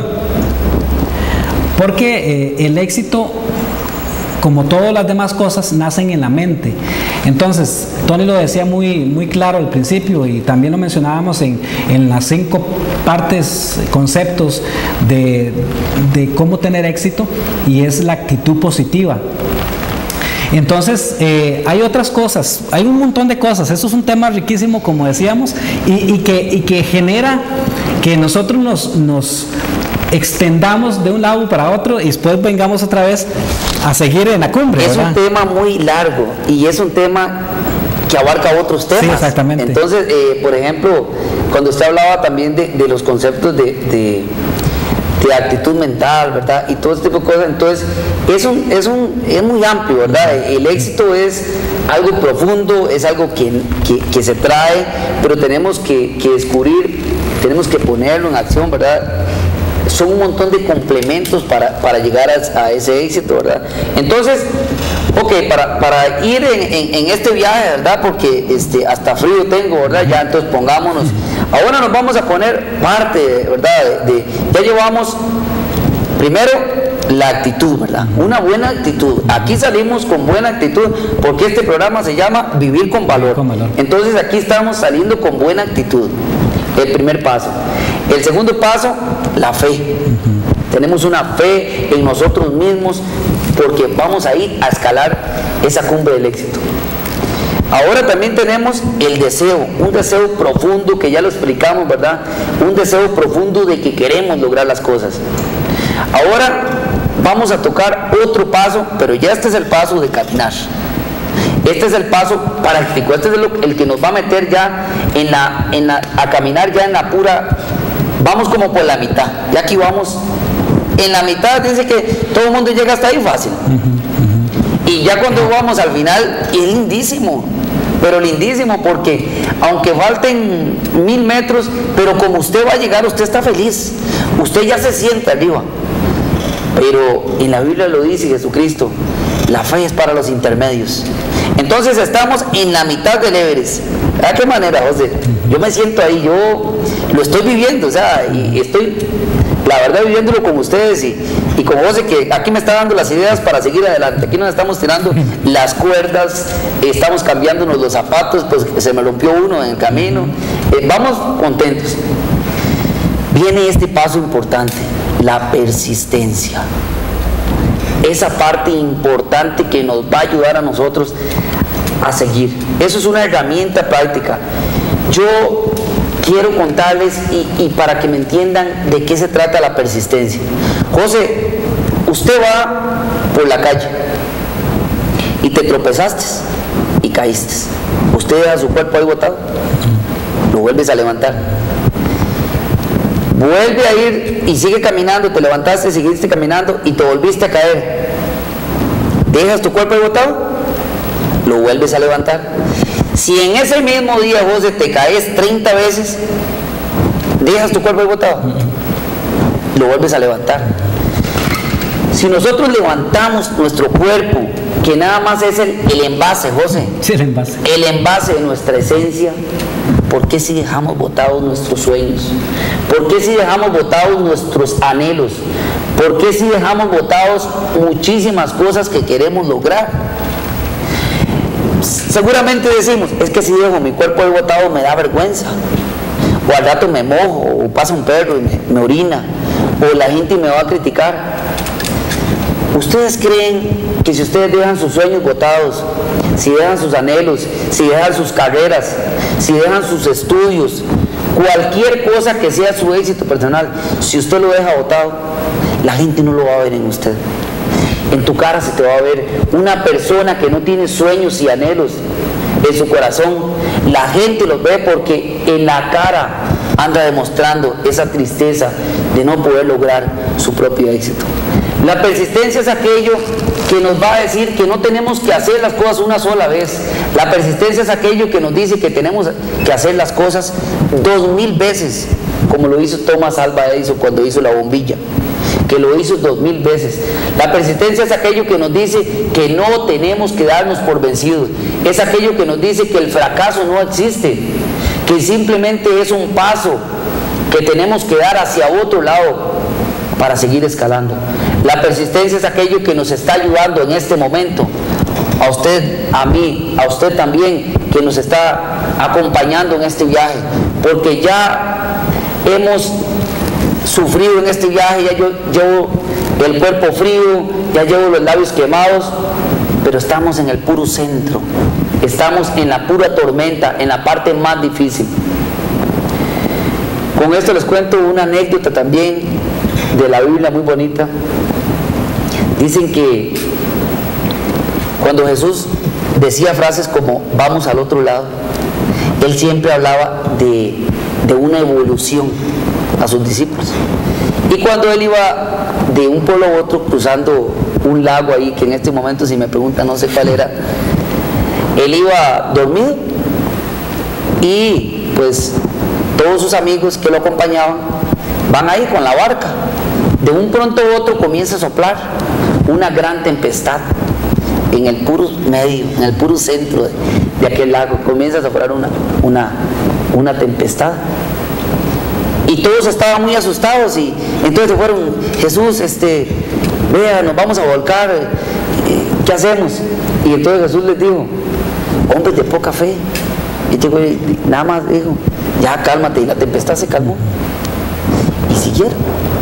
porque eh, el éxito, como todas las demás cosas, nacen en la mente. Entonces, Tony lo decía muy, muy claro al principio, y también lo mencionábamos en, en las cinco partes, conceptos de, de cómo tener éxito, y es la actitud positiva. Entonces, eh, hay otras cosas, hay un montón de cosas. Eso es un tema riquísimo, como decíamos, y, y, que, y que genera que nosotros nos, nos extendamos de un lado para otro y después vengamos otra vez a seguir en la cumbre. Es ¿verdad? un tema muy largo y es un tema que abarca otros temas. Sí, exactamente. Entonces, eh, por ejemplo, cuando usted hablaba también de, de los conceptos de, de, de actitud mental, ¿verdad? Y todo este tipo de cosas, entonces es, un, es, un, es muy amplio, ¿verdad? El éxito es algo profundo, es algo que, que, que se trae, pero tenemos que, que descubrir, tenemos que ponerlo en acción, ¿verdad? Son un montón de complementos para, para llegar a, a ese éxito, ¿verdad? Entonces, ok, para, para ir en, en, en este viaje, ¿verdad? Porque este, hasta frío tengo, ¿verdad? Ya, entonces pongámonos. Ahora nos vamos a poner parte, ¿verdad? De, de, ya llevamos, primero, la actitud, ¿verdad? Una buena actitud. Aquí salimos con buena actitud porque este programa se llama Vivir con Valor. Con valor. Entonces aquí estamos saliendo con buena actitud. El primer paso. El segundo paso, la fe. Uh-huh. Tenemos una fe en nosotros mismos porque vamos a ir a escalar esa cumbre del éxito. Ahora también tenemos el deseo, un deseo profundo que ya lo explicamos, ¿verdad? Un deseo profundo de que queremos lograr las cosas. Ahora vamos a tocar otro paso, pero ya este es el paso de caminar. Este es el paso práctico, este es el, el que nos va a meter ya en la, en la, a caminar ya en la pura, vamos como por la mitad, ya aquí vamos, en la mitad dice que todo el mundo llega hasta ahí fácil, uh-huh, uh-huh. Y ya cuando vamos al final, es lindísimo, pero lindísimo porque aunque falten mil metros, pero como usted va a llegar, usted está feliz, usted ya se siente arriba, pero en la Biblia lo dice Jesucristo, la fe es para los intermedios. Entonces estamos en la mitad del Everest. ¿De qué manera, José? Yo me siento ahí, yo lo estoy viviendo, o sea, y estoy, la verdad, viviéndolo con ustedes y, y con José, que aquí me está dando las ideas para seguir adelante. Aquí nos estamos tirando las cuerdas, estamos cambiándonos los zapatos, pues se me rompió uno en el camino. Eh, vamos contentos. Viene este paso importante, la persistencia. Esa parte importante que nos va a ayudar a nosotros a seguir. Eso es una herramienta práctica. Yo quiero contarles y, y para que me entiendan de qué se trata la persistencia. José, usted va por la calle y te tropezaste y caíste. Usted deja su cuerpo ahí botado, lo vuelves a levantar. Vuelve a ir y sigue caminando, te levantaste, seguiste caminando y te volviste a caer. Dejas tu cuerpo ahí botado, lo vuelves a levantar. Si en ese mismo día, José, te caes treinta veces, dejas tu cuerpo ahí botado, lo vuelves a levantar. Si nosotros levantamos nuestro cuerpo, que nada más es el, el envase, José, sí, el envase. el envase de nuestra esencia, ¿por qué si dejamos botados nuestros sueños? ¿Por qué si dejamos botados nuestros anhelos? ¿Por qué si dejamos botados muchísimas cosas que queremos lograr? Seguramente decimos, es que si dejo mi cuerpo ahí botado me da vergüenza, o al rato me mojo, o pasa un perro y me, me orina, o la gente me va a criticar. ¿Ustedes creen que si ustedes dejan sus sueños botados, si dejan sus anhelos, si dejan sus carreras, si dejan sus estudios, cualquier cosa que sea su éxito personal, si usted lo deja botado, la gente no lo va a ver en usted? En tu cara se te va a ver una persona que no tiene sueños y anhelos en su corazón. La gente los ve porque en la cara anda demostrando esa tristeza de no poder lograr su propio éxito. La persistencia es aquello que nos va a decir que no tenemos que hacer las cosas una sola vez. La persistencia es aquello que nos dice que tenemos que hacer las cosas dos mil veces, como lo hizo Thomas Alva Edison cuando hizo la bombilla, que lo hizo dos mil veces. La persistencia es aquello que nos dice que no tenemos que darnos por vencidos. Es aquello que nos dice que el fracaso no existe, que simplemente es un paso que tenemos que dar hacia otro lado para seguir escalando. La persistencia es aquello que nos está ayudando en este momento, a usted, a mí, a usted también, que nos está acompañando en este viaje, porque ya hemos sufrido en este viaje, ya yo llevo el cuerpo frío, ya llevo los labios quemados, pero estamos en el puro centro, estamos en la pura tormenta, en la parte más difícil. Con esto les cuento una anécdota también de la Biblia muy bonita. Dicen que cuando Jesús decía frases como vamos al otro lado, él siempre hablaba de, de una evolución a sus discípulos. Y cuando él iba de un pueblo a otro cruzando un lago ahí, que en este momento, si me preguntan, no sé cuál era, él iba dormido y pues todos sus amigos que lo acompañaban van ahí con la barca. De un pronto a otro comienza a soplar una gran tempestad en el puro medio, en el puro centro de, de aquel lago. Comienza a soplar una, una, una tempestad. Y todos estaban muy asustados y entonces se fueron, Jesús, este, vea, nos vamos a volcar, ¿qué hacemos? Y entonces Jesús les dijo, hombres de poca fe. Y este güey nada más dijo, ya cálmate, y la tempestad se calmó. Y siguieron.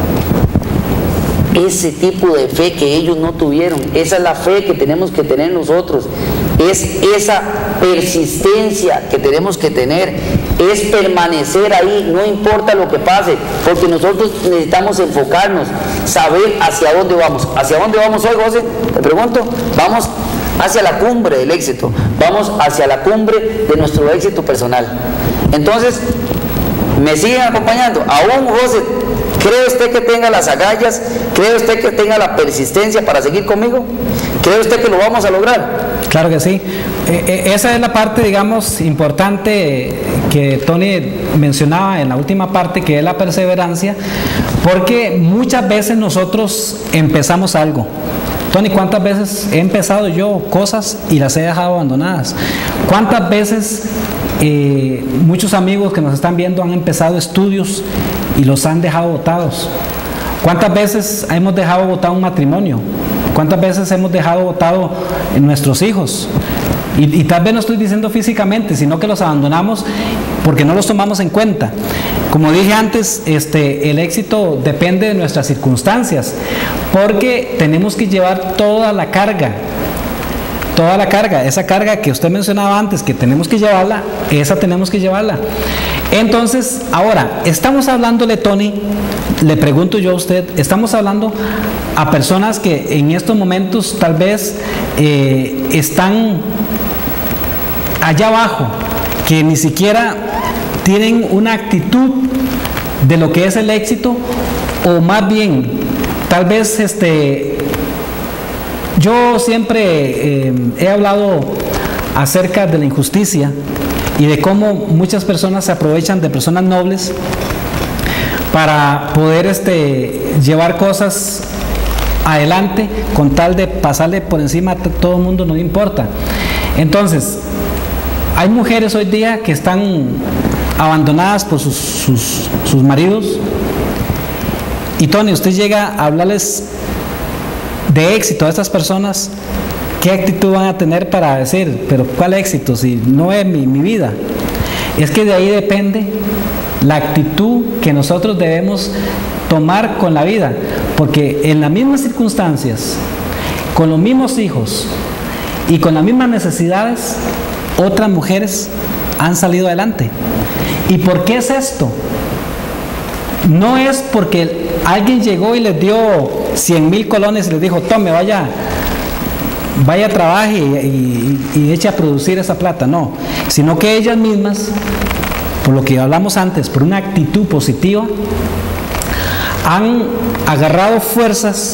Ese tipo de fe que ellos no tuvieron, esa es la fe que tenemos que tener nosotros, es esa persistencia que tenemos que tener, es permanecer ahí, no importa lo que pase, porque nosotros necesitamos enfocarnos, saber hacia dónde vamos. ¿Hacia dónde vamos hoy, José? Te pregunto. Vamos hacia la cumbre del éxito, vamos hacia la cumbre de nuestro éxito personal. Entonces, ¿me siguen acompañando? Aún, José, ¿cree usted que tenga las agallas? ¿Cree usted que tenga la persistencia para seguir conmigo? ¿Cree usted que lo vamos a lograr? Claro que sí. Eh, eh, esa es la parte, digamos, importante que Tony mencionaba en la última parte, que es la perseverancia, porque muchas veces nosotros empezamos algo. Tony, ¿cuántas veces he empezado yo cosas y las he dejado abandonadas? ¿Cuántas veces eh, muchos amigos que nos están viendo han empezado estudios y los han dejado botados? ¿Cuántas veces hemos dejado botado un matrimonio? ¿Cuántas veces hemos dejado botado nuestros hijos? Y, y tal vez no estoy diciendo físicamente, sino que los abandonamos porque no los tomamos en cuenta. Como dije antes, este, el éxito depende de nuestras circunstancias, porque tenemos que llevar toda la carga, toda la carga, esa carga que usted mencionaba antes, que tenemos que llevarla, esa tenemos que llevarla. Entonces, ahora, estamos hablándole, Tony, le pregunto yo a usted, estamos hablando a personas que en estos momentos tal vez eh, están allá abajo, que ni siquiera tienen una actitud de lo que es el éxito, o más bien, tal vez este, yo siempre eh, he hablado acerca de la injusticia y de cómo muchas personas se aprovechan de personas nobles para poder este, llevar cosas adelante con tal de pasarle por encima a todo el mundo, no le importa. Entonces, hay mujeres hoy día que están abandonadas por sus, sus, sus maridos, y Tony, usted llega a hablarles de éxito a estas personas, ¿qué actitud van a tener para decir, pero cuál éxito si no es mi, mi vida? Es que de ahí depende la actitud que nosotros debemos tomar con la vida, porque en las mismas circunstancias, con los mismos hijos y con las mismas necesidades, otras mujeres han salido adelante. ¿Y por qué es esto? No es porque alguien llegó y les dio cien mil colones y les dijo, tome, vaya, vaya, trabaje y, y, y eche a producir esa plata, no, sino que ellas mismas, por lo que hablamos antes, por una actitud positiva, han agarrado fuerzas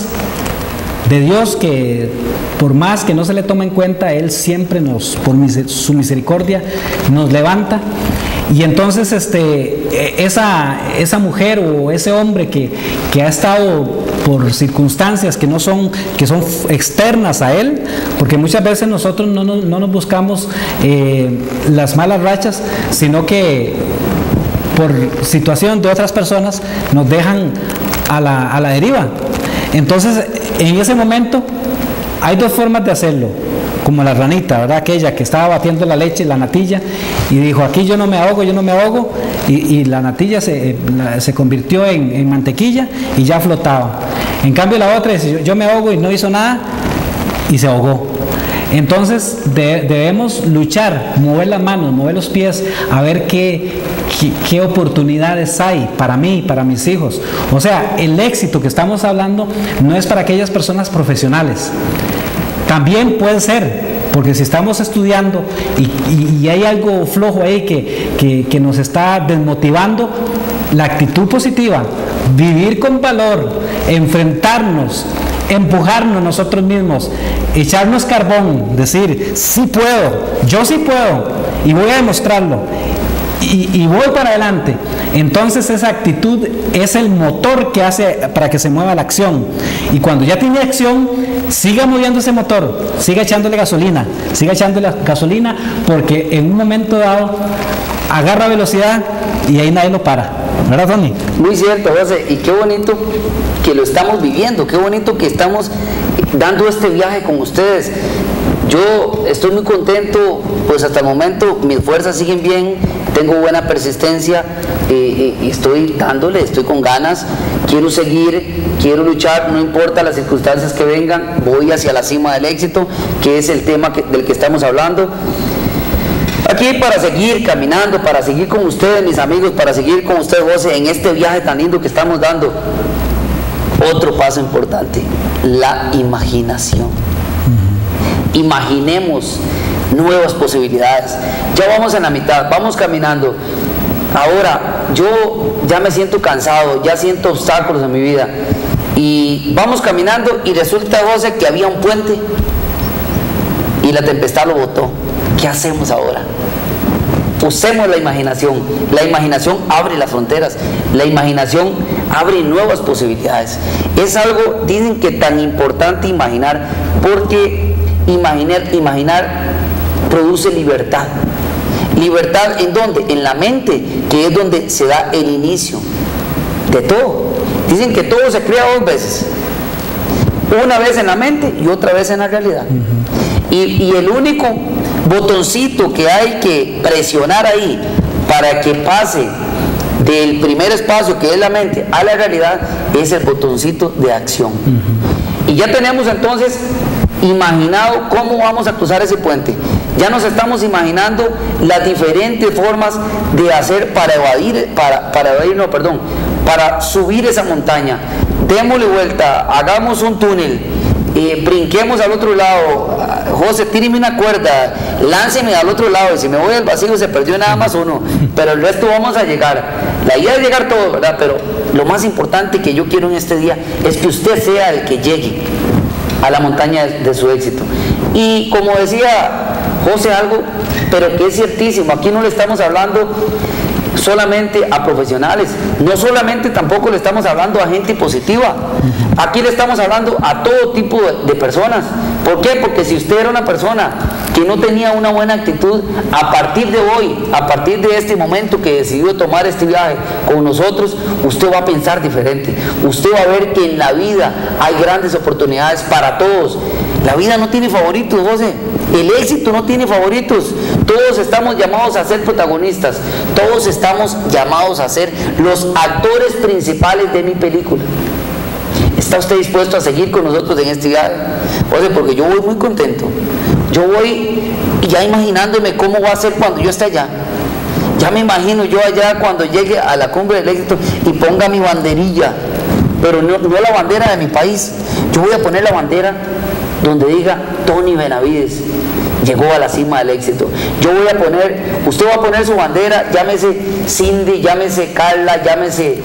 de Dios que por más que no se le tome en cuenta, Él siempre nos, por su misericordia, nos levanta. Y entonces este, esa, esa mujer o ese hombre que, que ha estado por circunstancias que no son, que son externas a él, porque muchas veces nosotros no, no, no nos buscamos eh, las malas rachas, sino que por situación de otras personas nos dejan a la, a la deriva. Entonces, en ese momento hay dos formas de hacerlo, como la ranita, ¿verdad? Aquella que estaba batiendo la leche, la natilla, y dijo, aquí yo no me ahogo, yo no me ahogo, y, y la natilla se, la, se convirtió en, en mantequilla y ya flotaba. En cambio la otra dice, yo, yo me ahogo y no hizo nada, y se ahogó. Entonces de, debemos luchar, mover las manos, mover los pies, a ver qué, qué, qué oportunidades hay para mí, para mis hijos. O sea, el éxito que estamos hablando no es para aquellas personas profesionales. También puede ser, porque si estamos estudiando y, y, y hay algo flojo ahí que, que, que nos está desmotivando, la actitud positiva, vivir con valor, enfrentarnos, empujarnos nosotros mismos, echarnos carbón, decir, sí puedo, yo sí puedo y voy a demostrarlo y, y voy para adelante. Entonces esa actitud es el motor que hace para que se mueva la acción, y cuando ya tiene acción, siga moviendo ese motor, siga echándole gasolina, siga echándole gasolina, porque en un momento dado agarra velocidad y ahí nadie lo para, ¿verdad, Tony? Muy cierto, José, y qué bonito que lo estamos viviendo, qué bonito que estamos dando este viaje con ustedes. Yo estoy muy contento, pues hasta el momento mis fuerzas siguen bien, tengo buena persistencia, eh, eh, estoy dándole, estoy con ganas, quiero seguir, quiero luchar, no importa las circunstancias que vengan, voy hacia la cima del éxito, que es el tema que, del que estamos hablando. aquí para seguir caminando, para seguir con ustedes, mis amigos, para seguir con usted, José, en este viaje tan lindo que estamos dando. Otro paso importante, la imaginación. Uh-huh. Imaginemos nuevas posibilidades. Ya vamos en la mitad, vamos caminando. Ahora, yo ya me siento cansado, ya siento obstáculos en mi vida. Y vamos caminando y resulta, José, que había un puente y la tempestad lo botó. ¿Qué hacemos ahora? Usemos la imaginación. La imaginación abre las fronteras. La imaginación abre nuevas posibilidades. Es algo, dicen que tan importante imaginar, porque imaginar, imaginar produce libertad. ¿Libertad en dónde? En la mente, que es donde se da el inicio de todo. Dicen que todo se crea dos veces. Una vez en la mente y otra vez en la realidad. Uh-huh. y, y el único botoncito que hay que presionar ahí para que pase del primer espacio, que es la mente, a la realidad, es el botoncito de acción. Uh-huh. Y ya tenemos entonces imaginado cómo vamos a cruzar ese puente. Ya nos estamos imaginando las diferentes formas de hacer para evadir, para, para evadir, no, perdón, para subir esa montaña. Démosle vuelta, hagamos un túnel, eh, brinquemos al otro lado. José, tíreme una cuerda, lánceme al otro lado, y si me voy al vacío se perdió nada más uno, pero el resto vamos a llegar. La idea es llegar todos, ¿verdad? Pero lo más importante que yo quiero en este día es que usted sea el que llegue a la montaña de, de su éxito. Y como decía José algo, pero que es ciertísimo, aquí no le estamos hablando solamente a profesionales, no solamente tampoco le estamos hablando a gente positiva, aquí le estamos hablando a todo tipo de, de personas. ¿Por qué? Porque si usted era una persona que no tenía una buena actitud, a partir de hoy, a partir de este momento que decidió tomar este viaje con nosotros, usted va a pensar diferente. Usted va a ver que en la vida hay grandes oportunidades para todos. La vida no tiene favoritos, José. El éxito no tiene favoritos. Todos estamos llamados a ser protagonistas. Todos estamos llamados a ser los actores principales de mi película. ¿Está usted dispuesto a seguir con nosotros en este viaje? José, porque yo voy muy contento. Yo voy ya imaginándome cómo va a ser cuando yo esté allá. Ya me imagino yo allá cuando llegue a la cumbre del éxito y ponga mi banderilla, pero no, no la bandera de mi país. Yo voy a poner la bandera donde diga Tony Benavides llegó a la cima del éxito. Yo voy a poner, usted va a poner su bandera, llámese Cindy, llámese Carla, llámese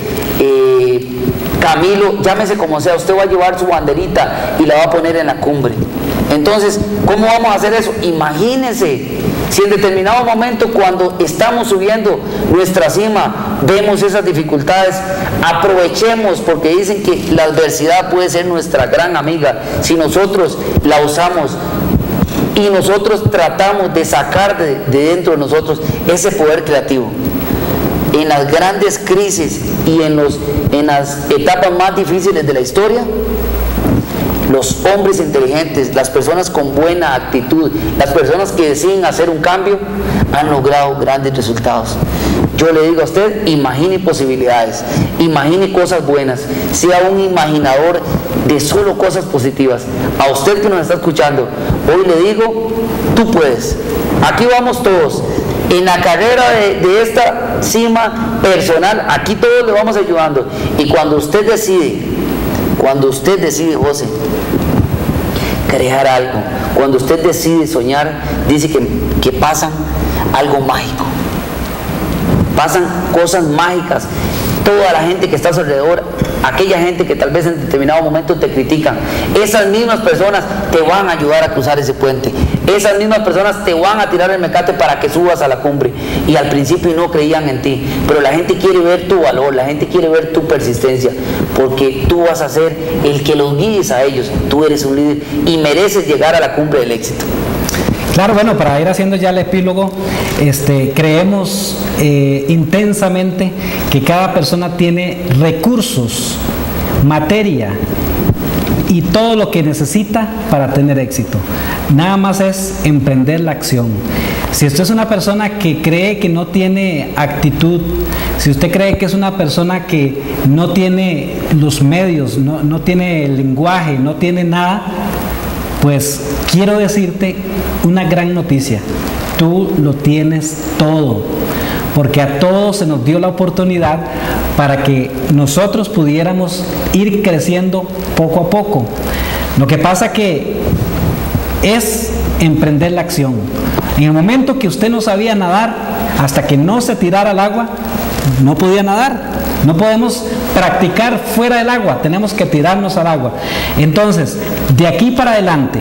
eh, Camilo, llámese como sea, usted va a llevar su banderita y la va a poner en la cumbre. Entonces, ¿cómo vamos a hacer eso? Imagínense, si en determinado momento cuando estamos subiendo nuestra cima vemos esas dificultades, aprovechemos, porque dicen que la adversidad puede ser nuestra gran amiga si nosotros la usamos y nosotros tratamos de sacar de, de dentro de nosotros ese poder creativo. En las grandes crisis y en, los, en las etapas más difíciles de la historia, los hombres inteligentes, las personas con buena actitud, las personas que deciden hacer un cambio, han logrado grandes resultados. Yo le digo a usted, imagine posibilidades, imagine cosas buenas, sea un imaginador de solo cosas positivas. A usted que nos está escuchando, hoy le digo, tú puedes. Aquí vamos todos. En la carrera de, de esta cima personal, aquí todos le vamos ayudando. Y cuando usted decide, cuando usted decide, José, crear algo, cuando usted decide soñar, dice que, que pasan algo mágico. Pasan cosas mágicas. Toda la gente que está a su alrededor, aquella gente que tal vez en determinado momento te critican, esas mismas personas te van a ayudar a cruzar ese puente. Esas mismas personas te van a tirar el mecate para que subas a la cumbre. Y al principio no creían en ti, pero la gente quiere ver tu valor, la gente quiere ver tu persistencia, porque tú vas a ser el que los guíes a ellos. Tú eres un líder y mereces llegar a la cumbre del éxito. Claro, bueno, para ir haciendo ya el epílogo, este, creemos eh, intensamente que cada persona tiene recursos, materia y todo lo que necesita para tener éxito. Nada más es emprender la acción. Si usted es una persona que cree que no tiene actitud, si usted cree que es una persona que no tiene los medios, no, no tiene el lenguaje, no tiene nada, pues quiero decirte una gran noticia. tú lo tienes todo, porque a todos se nos dio la oportunidad para que nosotros pudiéramos ir creciendo poco a poco. Lo que pasa que es emprender la acción. En el momento que usted no sabía nadar, hasta que no se tirara al agua, no podía nadar. No podemos practicar fuera del agua, tenemos que tirarnos al agua. Entonces, de aquí para adelante,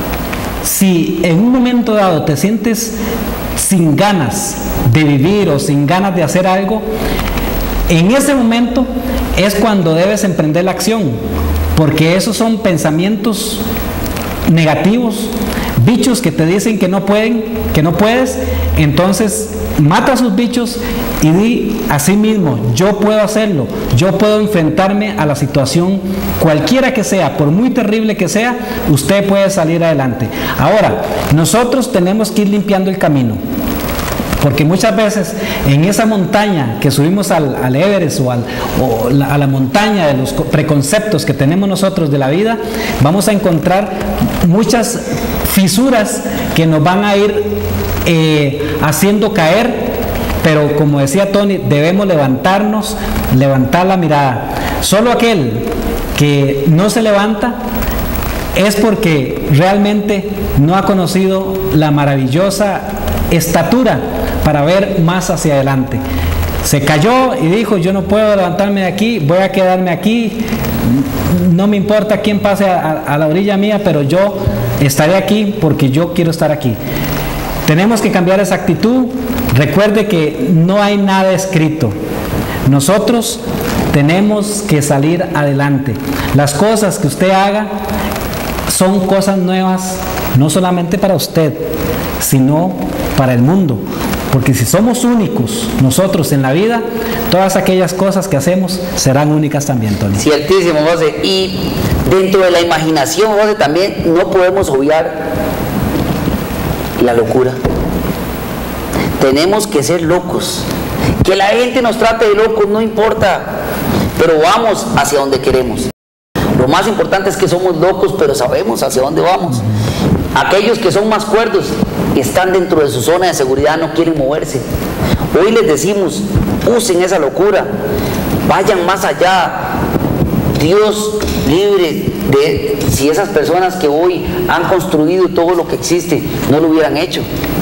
si en un momento dado te sientes sin ganas de vivir o sin ganas de hacer algo, en ese momento es cuando debes emprender la acción, porque esos son pensamientos negativos, bichos que te dicen que no pueden, que no puedes. Entonces mata a sus bichos y di a sí mismo: yo puedo hacerlo, yo puedo enfrentarme a la situación cualquiera que sea, por muy terrible que sea, usted puede salir adelante. Ahora, nosotros tenemos que ir limpiando el camino, porque muchas veces en esa montaña que subimos al, al Everest o, al, o la, a la montaña de los preconceptos que tenemos nosotros de la vida, vamos a encontrar muchas fisuras que nos van a ir eh, haciendo caer. Pero como decía Tony, debemos levantarnos, levantar la mirada. Solo aquel que no se levanta es porque realmente no ha conocido la maravillosa estatura para ver más hacia adelante. Se cayó y dijo: yo no puedo levantarme de aquí, voy a quedarme aquí, no me importa quién pase a, a la orilla mía, pero yo estaré aquí porque yo quiero estar aquí. Tenemos que cambiar esa actitud. Recuerde que no hay nada escrito. Nosotros tenemos que salir adelante. Las cosas que usted haga son cosas nuevas, no solamente para usted, sino para el mundo. Porque si somos únicos nosotros en la vida, todas aquellas cosas que hacemos serán únicas también, Tony. Ciertísimo, José. Y dentro de la imaginación, José, también no podemos obviar la locura. Tenemos que ser locos. Que la gente nos trate de locos no importa, pero vamos hacia donde queremos. Lo más importante es que somos locos, pero sabemos hacia dónde vamos. Aquellos que son más cuerdos están dentro de su zona de seguridad, no quieren moverse. Hoy les decimos: usen esa locura, vayan más allá. Dios libre de si esas personas que hoy han construido todo lo que existe no lo hubieran hecho.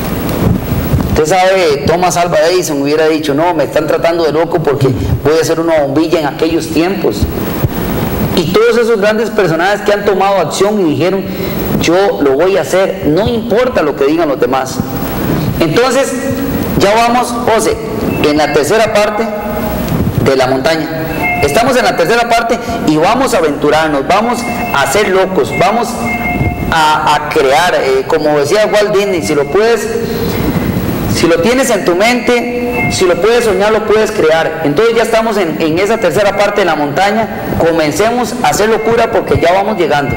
Usted sabe, Thomas Alva Edison hubiera dicho: no, me están tratando de loco porque voy a hacer una bombilla en aquellos tiempos. Y todos esos grandes personajes que han tomado acción y dijeron: yo lo voy a hacer, no importa lo que digan los demás. Entonces, ya vamos, José, en la tercera parte de la montaña. Estamos en la tercera parte y vamos a aventurarnos, vamos a ser locos, vamos a, a crear, eh, como decía Walt Disney: si lo puedes, si lo tienes en tu mente, si lo puedes soñar, lo puedes crear. Entonces ya estamos en, en esa tercera parte de la montaña. Comencemos a hacer locura porque ya vamos llegando.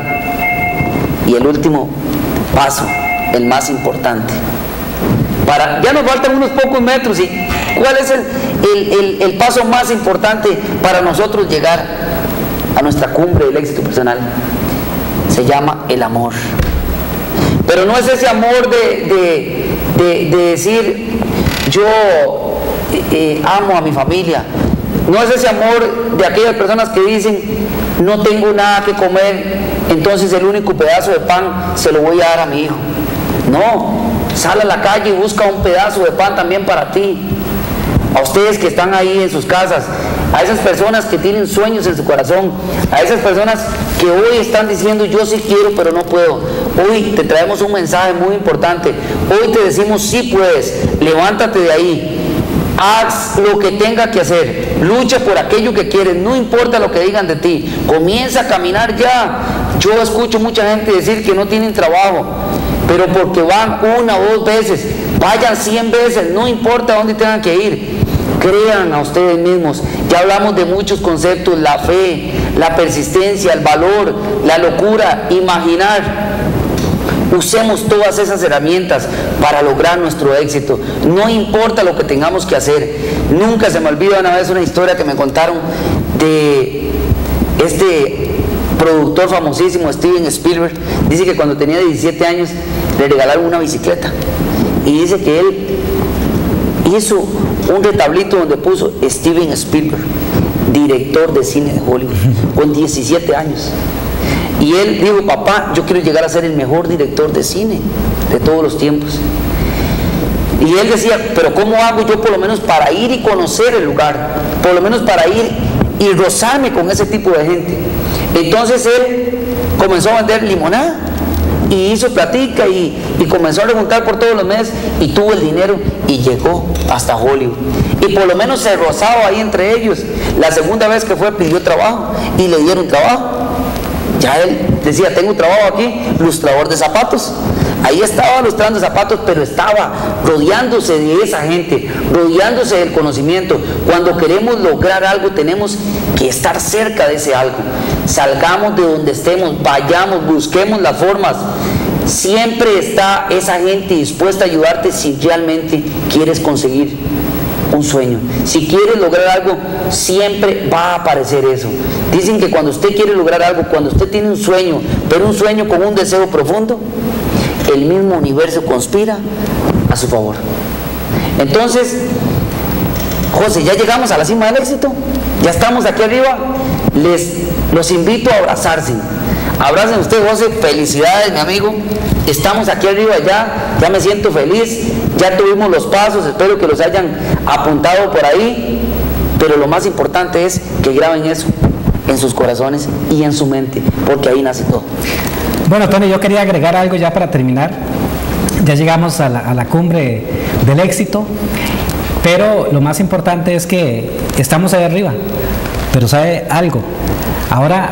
Y el último paso, el más importante. Para, ya nos faltan unos pocos metros. ¿Y cuál es el, el, el, el paso más importante para nosotros llegar a nuestra cumbre del éxito personal? Se llama el amor. Pero no es ese amor de, de, de, de decir: yo eh, eh, amo a mi familia. No es ese amor de aquellas personas que dicen: no tengo nada que comer, entonces el único pedazo de pan se lo voy a dar a mi hijo. No, sal a la calle y busca un pedazo de pan también para ti. A ustedes que están ahí en sus casas, a esas personas que tienen sueños en su corazón, a esas personas que hoy están diciendo: yo sí quiero pero no puedo. Hoy te traemos un mensaje muy importante. Hoy te decimos: sí puedes, levántate de ahí, haz lo que tenga que hacer, lucha por aquello que quieres, no importa lo que digan de ti, comienza a caminar ya. Yo escucho mucha gente decir que no tienen trabajo, pero porque van una o dos veces, vayan cien veces, no importa dónde tengan que ir. Crean a ustedes mismos. Ya hablamos de muchos conceptos: la fe, la persistencia, el valor, la locura, imaginar. Usemos todas esas herramientas para lograr nuestro éxito. No importa lo que tengamos que hacer. Nunca se me olvida una vez una historia que me contaron de este productor famosísimo, Steven Spielberg. Dice que cuando tenía diecisiete años le regalaron una bicicleta. y dice que él hizo un retablito donde puso Steven Spielberg, director de cine de Hollywood, con diecisiete años. Y él dijo, papá, yo quiero llegar a ser el mejor director de cine de todos los tiempos. Y él decía, pero ¿cómo hago yo por lo menos para ir y conocer el lugar? Por lo menos para ir y rozarme con ese tipo de gente. Entonces él comenzó a vender limonada y hizo platica y, y comenzó a remontar por todos los meses y tuvo el dinero y llegó hasta Hollywood. Y por lo menos se rozaba ahí entre ellos. La segunda vez que fue pidió trabajo y le dieron trabajo. Ya él decía, tengo trabajo aquí, lustrador de zapatos. Ahí estaba lustrando zapatos, pero estaba rodeándose de esa gente, rodeándose del conocimiento. Cuando queremos lograr algo, tenemos que estar cerca de ese algo. Salgamos de donde estemos, vayamos, busquemos las formas. Siempre está esa gente dispuesta a ayudarte si realmente quieres conseguir un sueño. Si quieres lograr algo, siempre va a aparecer eso. Dicen que cuando usted quiere lograr algo, cuando usted tiene un sueño, pero un sueño con un deseo profundo, el mismo universo conspira a su favor. Entonces, José, ya llegamos a la cima del éxito, ya estamos aquí arriba. Les los invito a abrazarse. Abracen usted, José, felicidades, mi amigo. Estamos aquí arriba ya, ya me siento feliz, ya tuvimos los pasos, espero que los hayan apuntado por ahí, pero lo más importante es que graben eso en sus corazones y en su mente, porque ahí nace todo. Bueno, Tony, yo quería agregar algo ya para terminar. Ya llegamos a la, a la cumbre del éxito, pero lo más importante es que estamos ahí arriba. Pero ¿sabe algo? Ahora,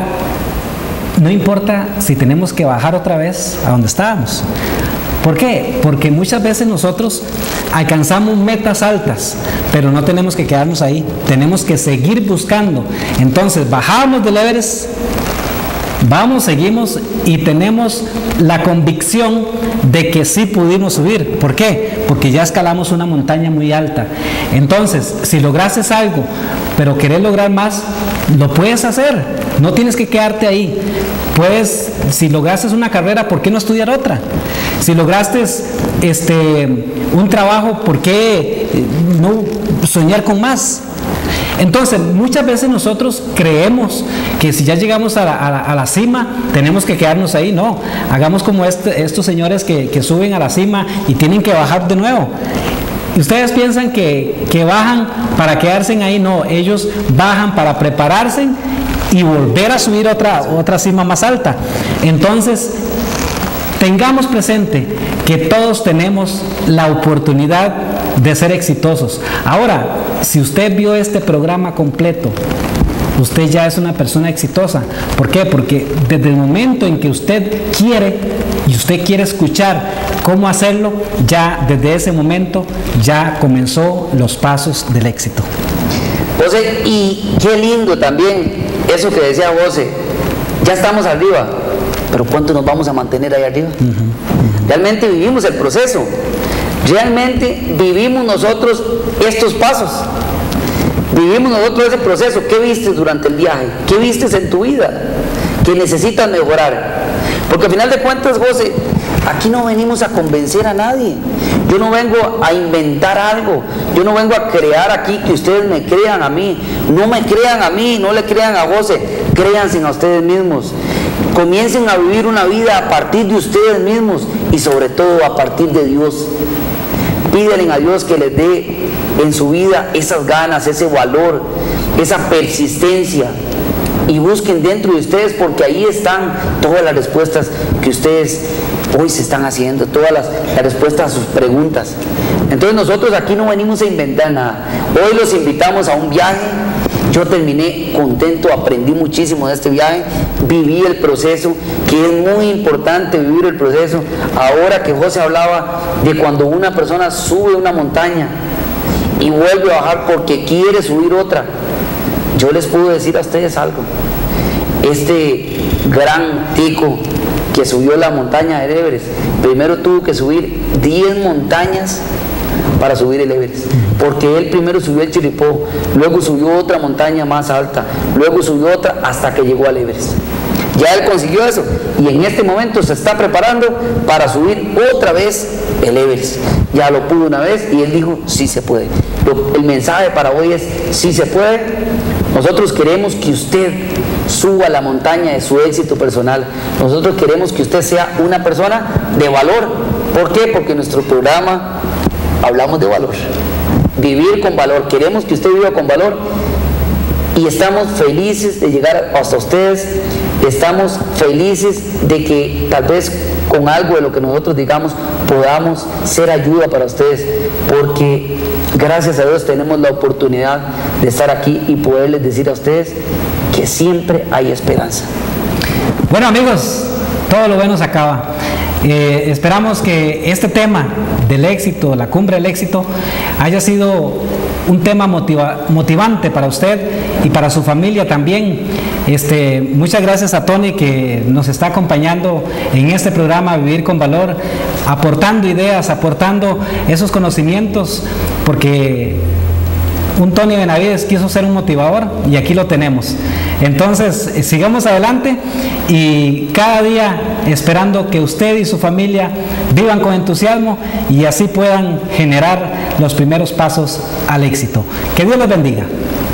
no importa si tenemos que bajar otra vez a donde estábamos. ¿Por qué? Porque muchas veces nosotros alcanzamos metas altas, pero no tenemos que quedarnos ahí. Tenemos que seguir buscando. Entonces, bajamos del Everest, vamos, seguimos y tenemos la convicción de que sí pudimos subir. ¿Por qué? Porque ya escalamos una montaña muy alta. Entonces, si lograste algo, pero querés lograr más, lo puedes hacer. No tienes que quedarte ahí. Puedes, si lograste una carrera, ¿por qué no estudiar otra? Si lograste este, un trabajo, ¿por qué no soñar con más? Entonces, muchas veces nosotros creemos que si ya llegamos a la, a la, a la cima, tenemos que quedarnos ahí. No, hagamos como este, estos señores que, que suben a la cima y tienen que bajar de nuevo. ¿Y ustedes piensan que, que bajan para quedarse ahí? No, ellos bajan para prepararse y volver a subir otra, otra cima más alta. Entonces, tengamos presente que todos tenemos la oportunidad de ser exitosos. Ahora, si usted vio este programa completo, usted ya es una persona exitosa. ¿Por qué? Porque desde el momento en que usted quiere y usted quiere escuchar cómo hacerlo, ya desde ese momento ya comenzó los pasos del éxito. José, y qué lindo también eso que decía José, ya estamos arriba, pero ¿cuánto nos vamos a mantener ahí arriba? Uh-huh, uh-huh. Realmente vivimos el proceso, realmente vivimos nosotros estos pasos, vivimos nosotros ese proceso. ¿Qué viste durante el viaje? ¿Qué viste en tu vida que necesitas mejorar? Porque al final de cuentas, José, aquí no venimos a convencer a nadie. Yo no vengo a inventar algo. Yo no vengo a crear aquí que ustedes me crean a mí. No me crean a mí, no le crean a José. Créanse a ustedes mismos. Comiencen a vivir una vida a partir de ustedes mismos y sobre todo a partir de Dios. Pídanle a Dios que les dé en su vida esas ganas, ese valor, esa persistencia. Y busquen dentro de ustedes, porque ahí están todas las respuestas que ustedes hoy se están haciendo, todas las, las respuestas a sus preguntas. Entonces nosotros aquí no venimos a inventar nada. Hoy los invitamos a un viaje. Yo terminé contento, aprendí muchísimo de este viaje, viví el proceso, que es muy importante vivir el proceso. Ahora que José hablaba de cuando una persona sube una montaña y vuelve a bajar porque quiere subir otra, yo les puedo decir a ustedes algo. Este gran tico que subió la montaña del Everest, primero tuvo que subir diez montañas para subir el Everest, porque él primero subió el Chirripó, luego subió otra montaña más alta, luego subió otra hasta que llegó al Everest. Ya él consiguió eso y en este momento se está preparando para subir otra vez el Everest. Ya lo pudo una vez y él dijo, sí se puede. Lo, el mensaje para hoy es, sí se puede. Nosotros queremos que usted suba la montaña de su éxito personal. Nosotros queremos que usted sea una persona de valor. ¿Por qué? Porque en nuestro programa hablamos de valor. Vivir con valor. Queremos que usted viva con valor. Y estamos felices de llegar hasta ustedes, estamos felices de que tal vez con algo de lo que nosotros digamos podamos ser ayuda para ustedes, porque gracias a Dios tenemos la oportunidad de estar aquí y poderles decir a ustedes que siempre hay esperanza. Bueno amigos, todo lo bueno se acaba. Eh, esperamos que este tema del éxito, la cumbre del éxito, haya sido un tema motiva, motivante para usted y para su familia también. Este, muchas gracias a Tony que nos está acompañando en este programa Vivir con Valor, aportando ideas, aportando esos conocimientos, porque un Tony Benavides quiso ser un motivador y aquí lo tenemos. Entonces, sigamos adelante y cada día esperando que usted y su familia vivan con entusiasmo y así puedan generar los primeros pasos al éxito. Que Dios los bendiga.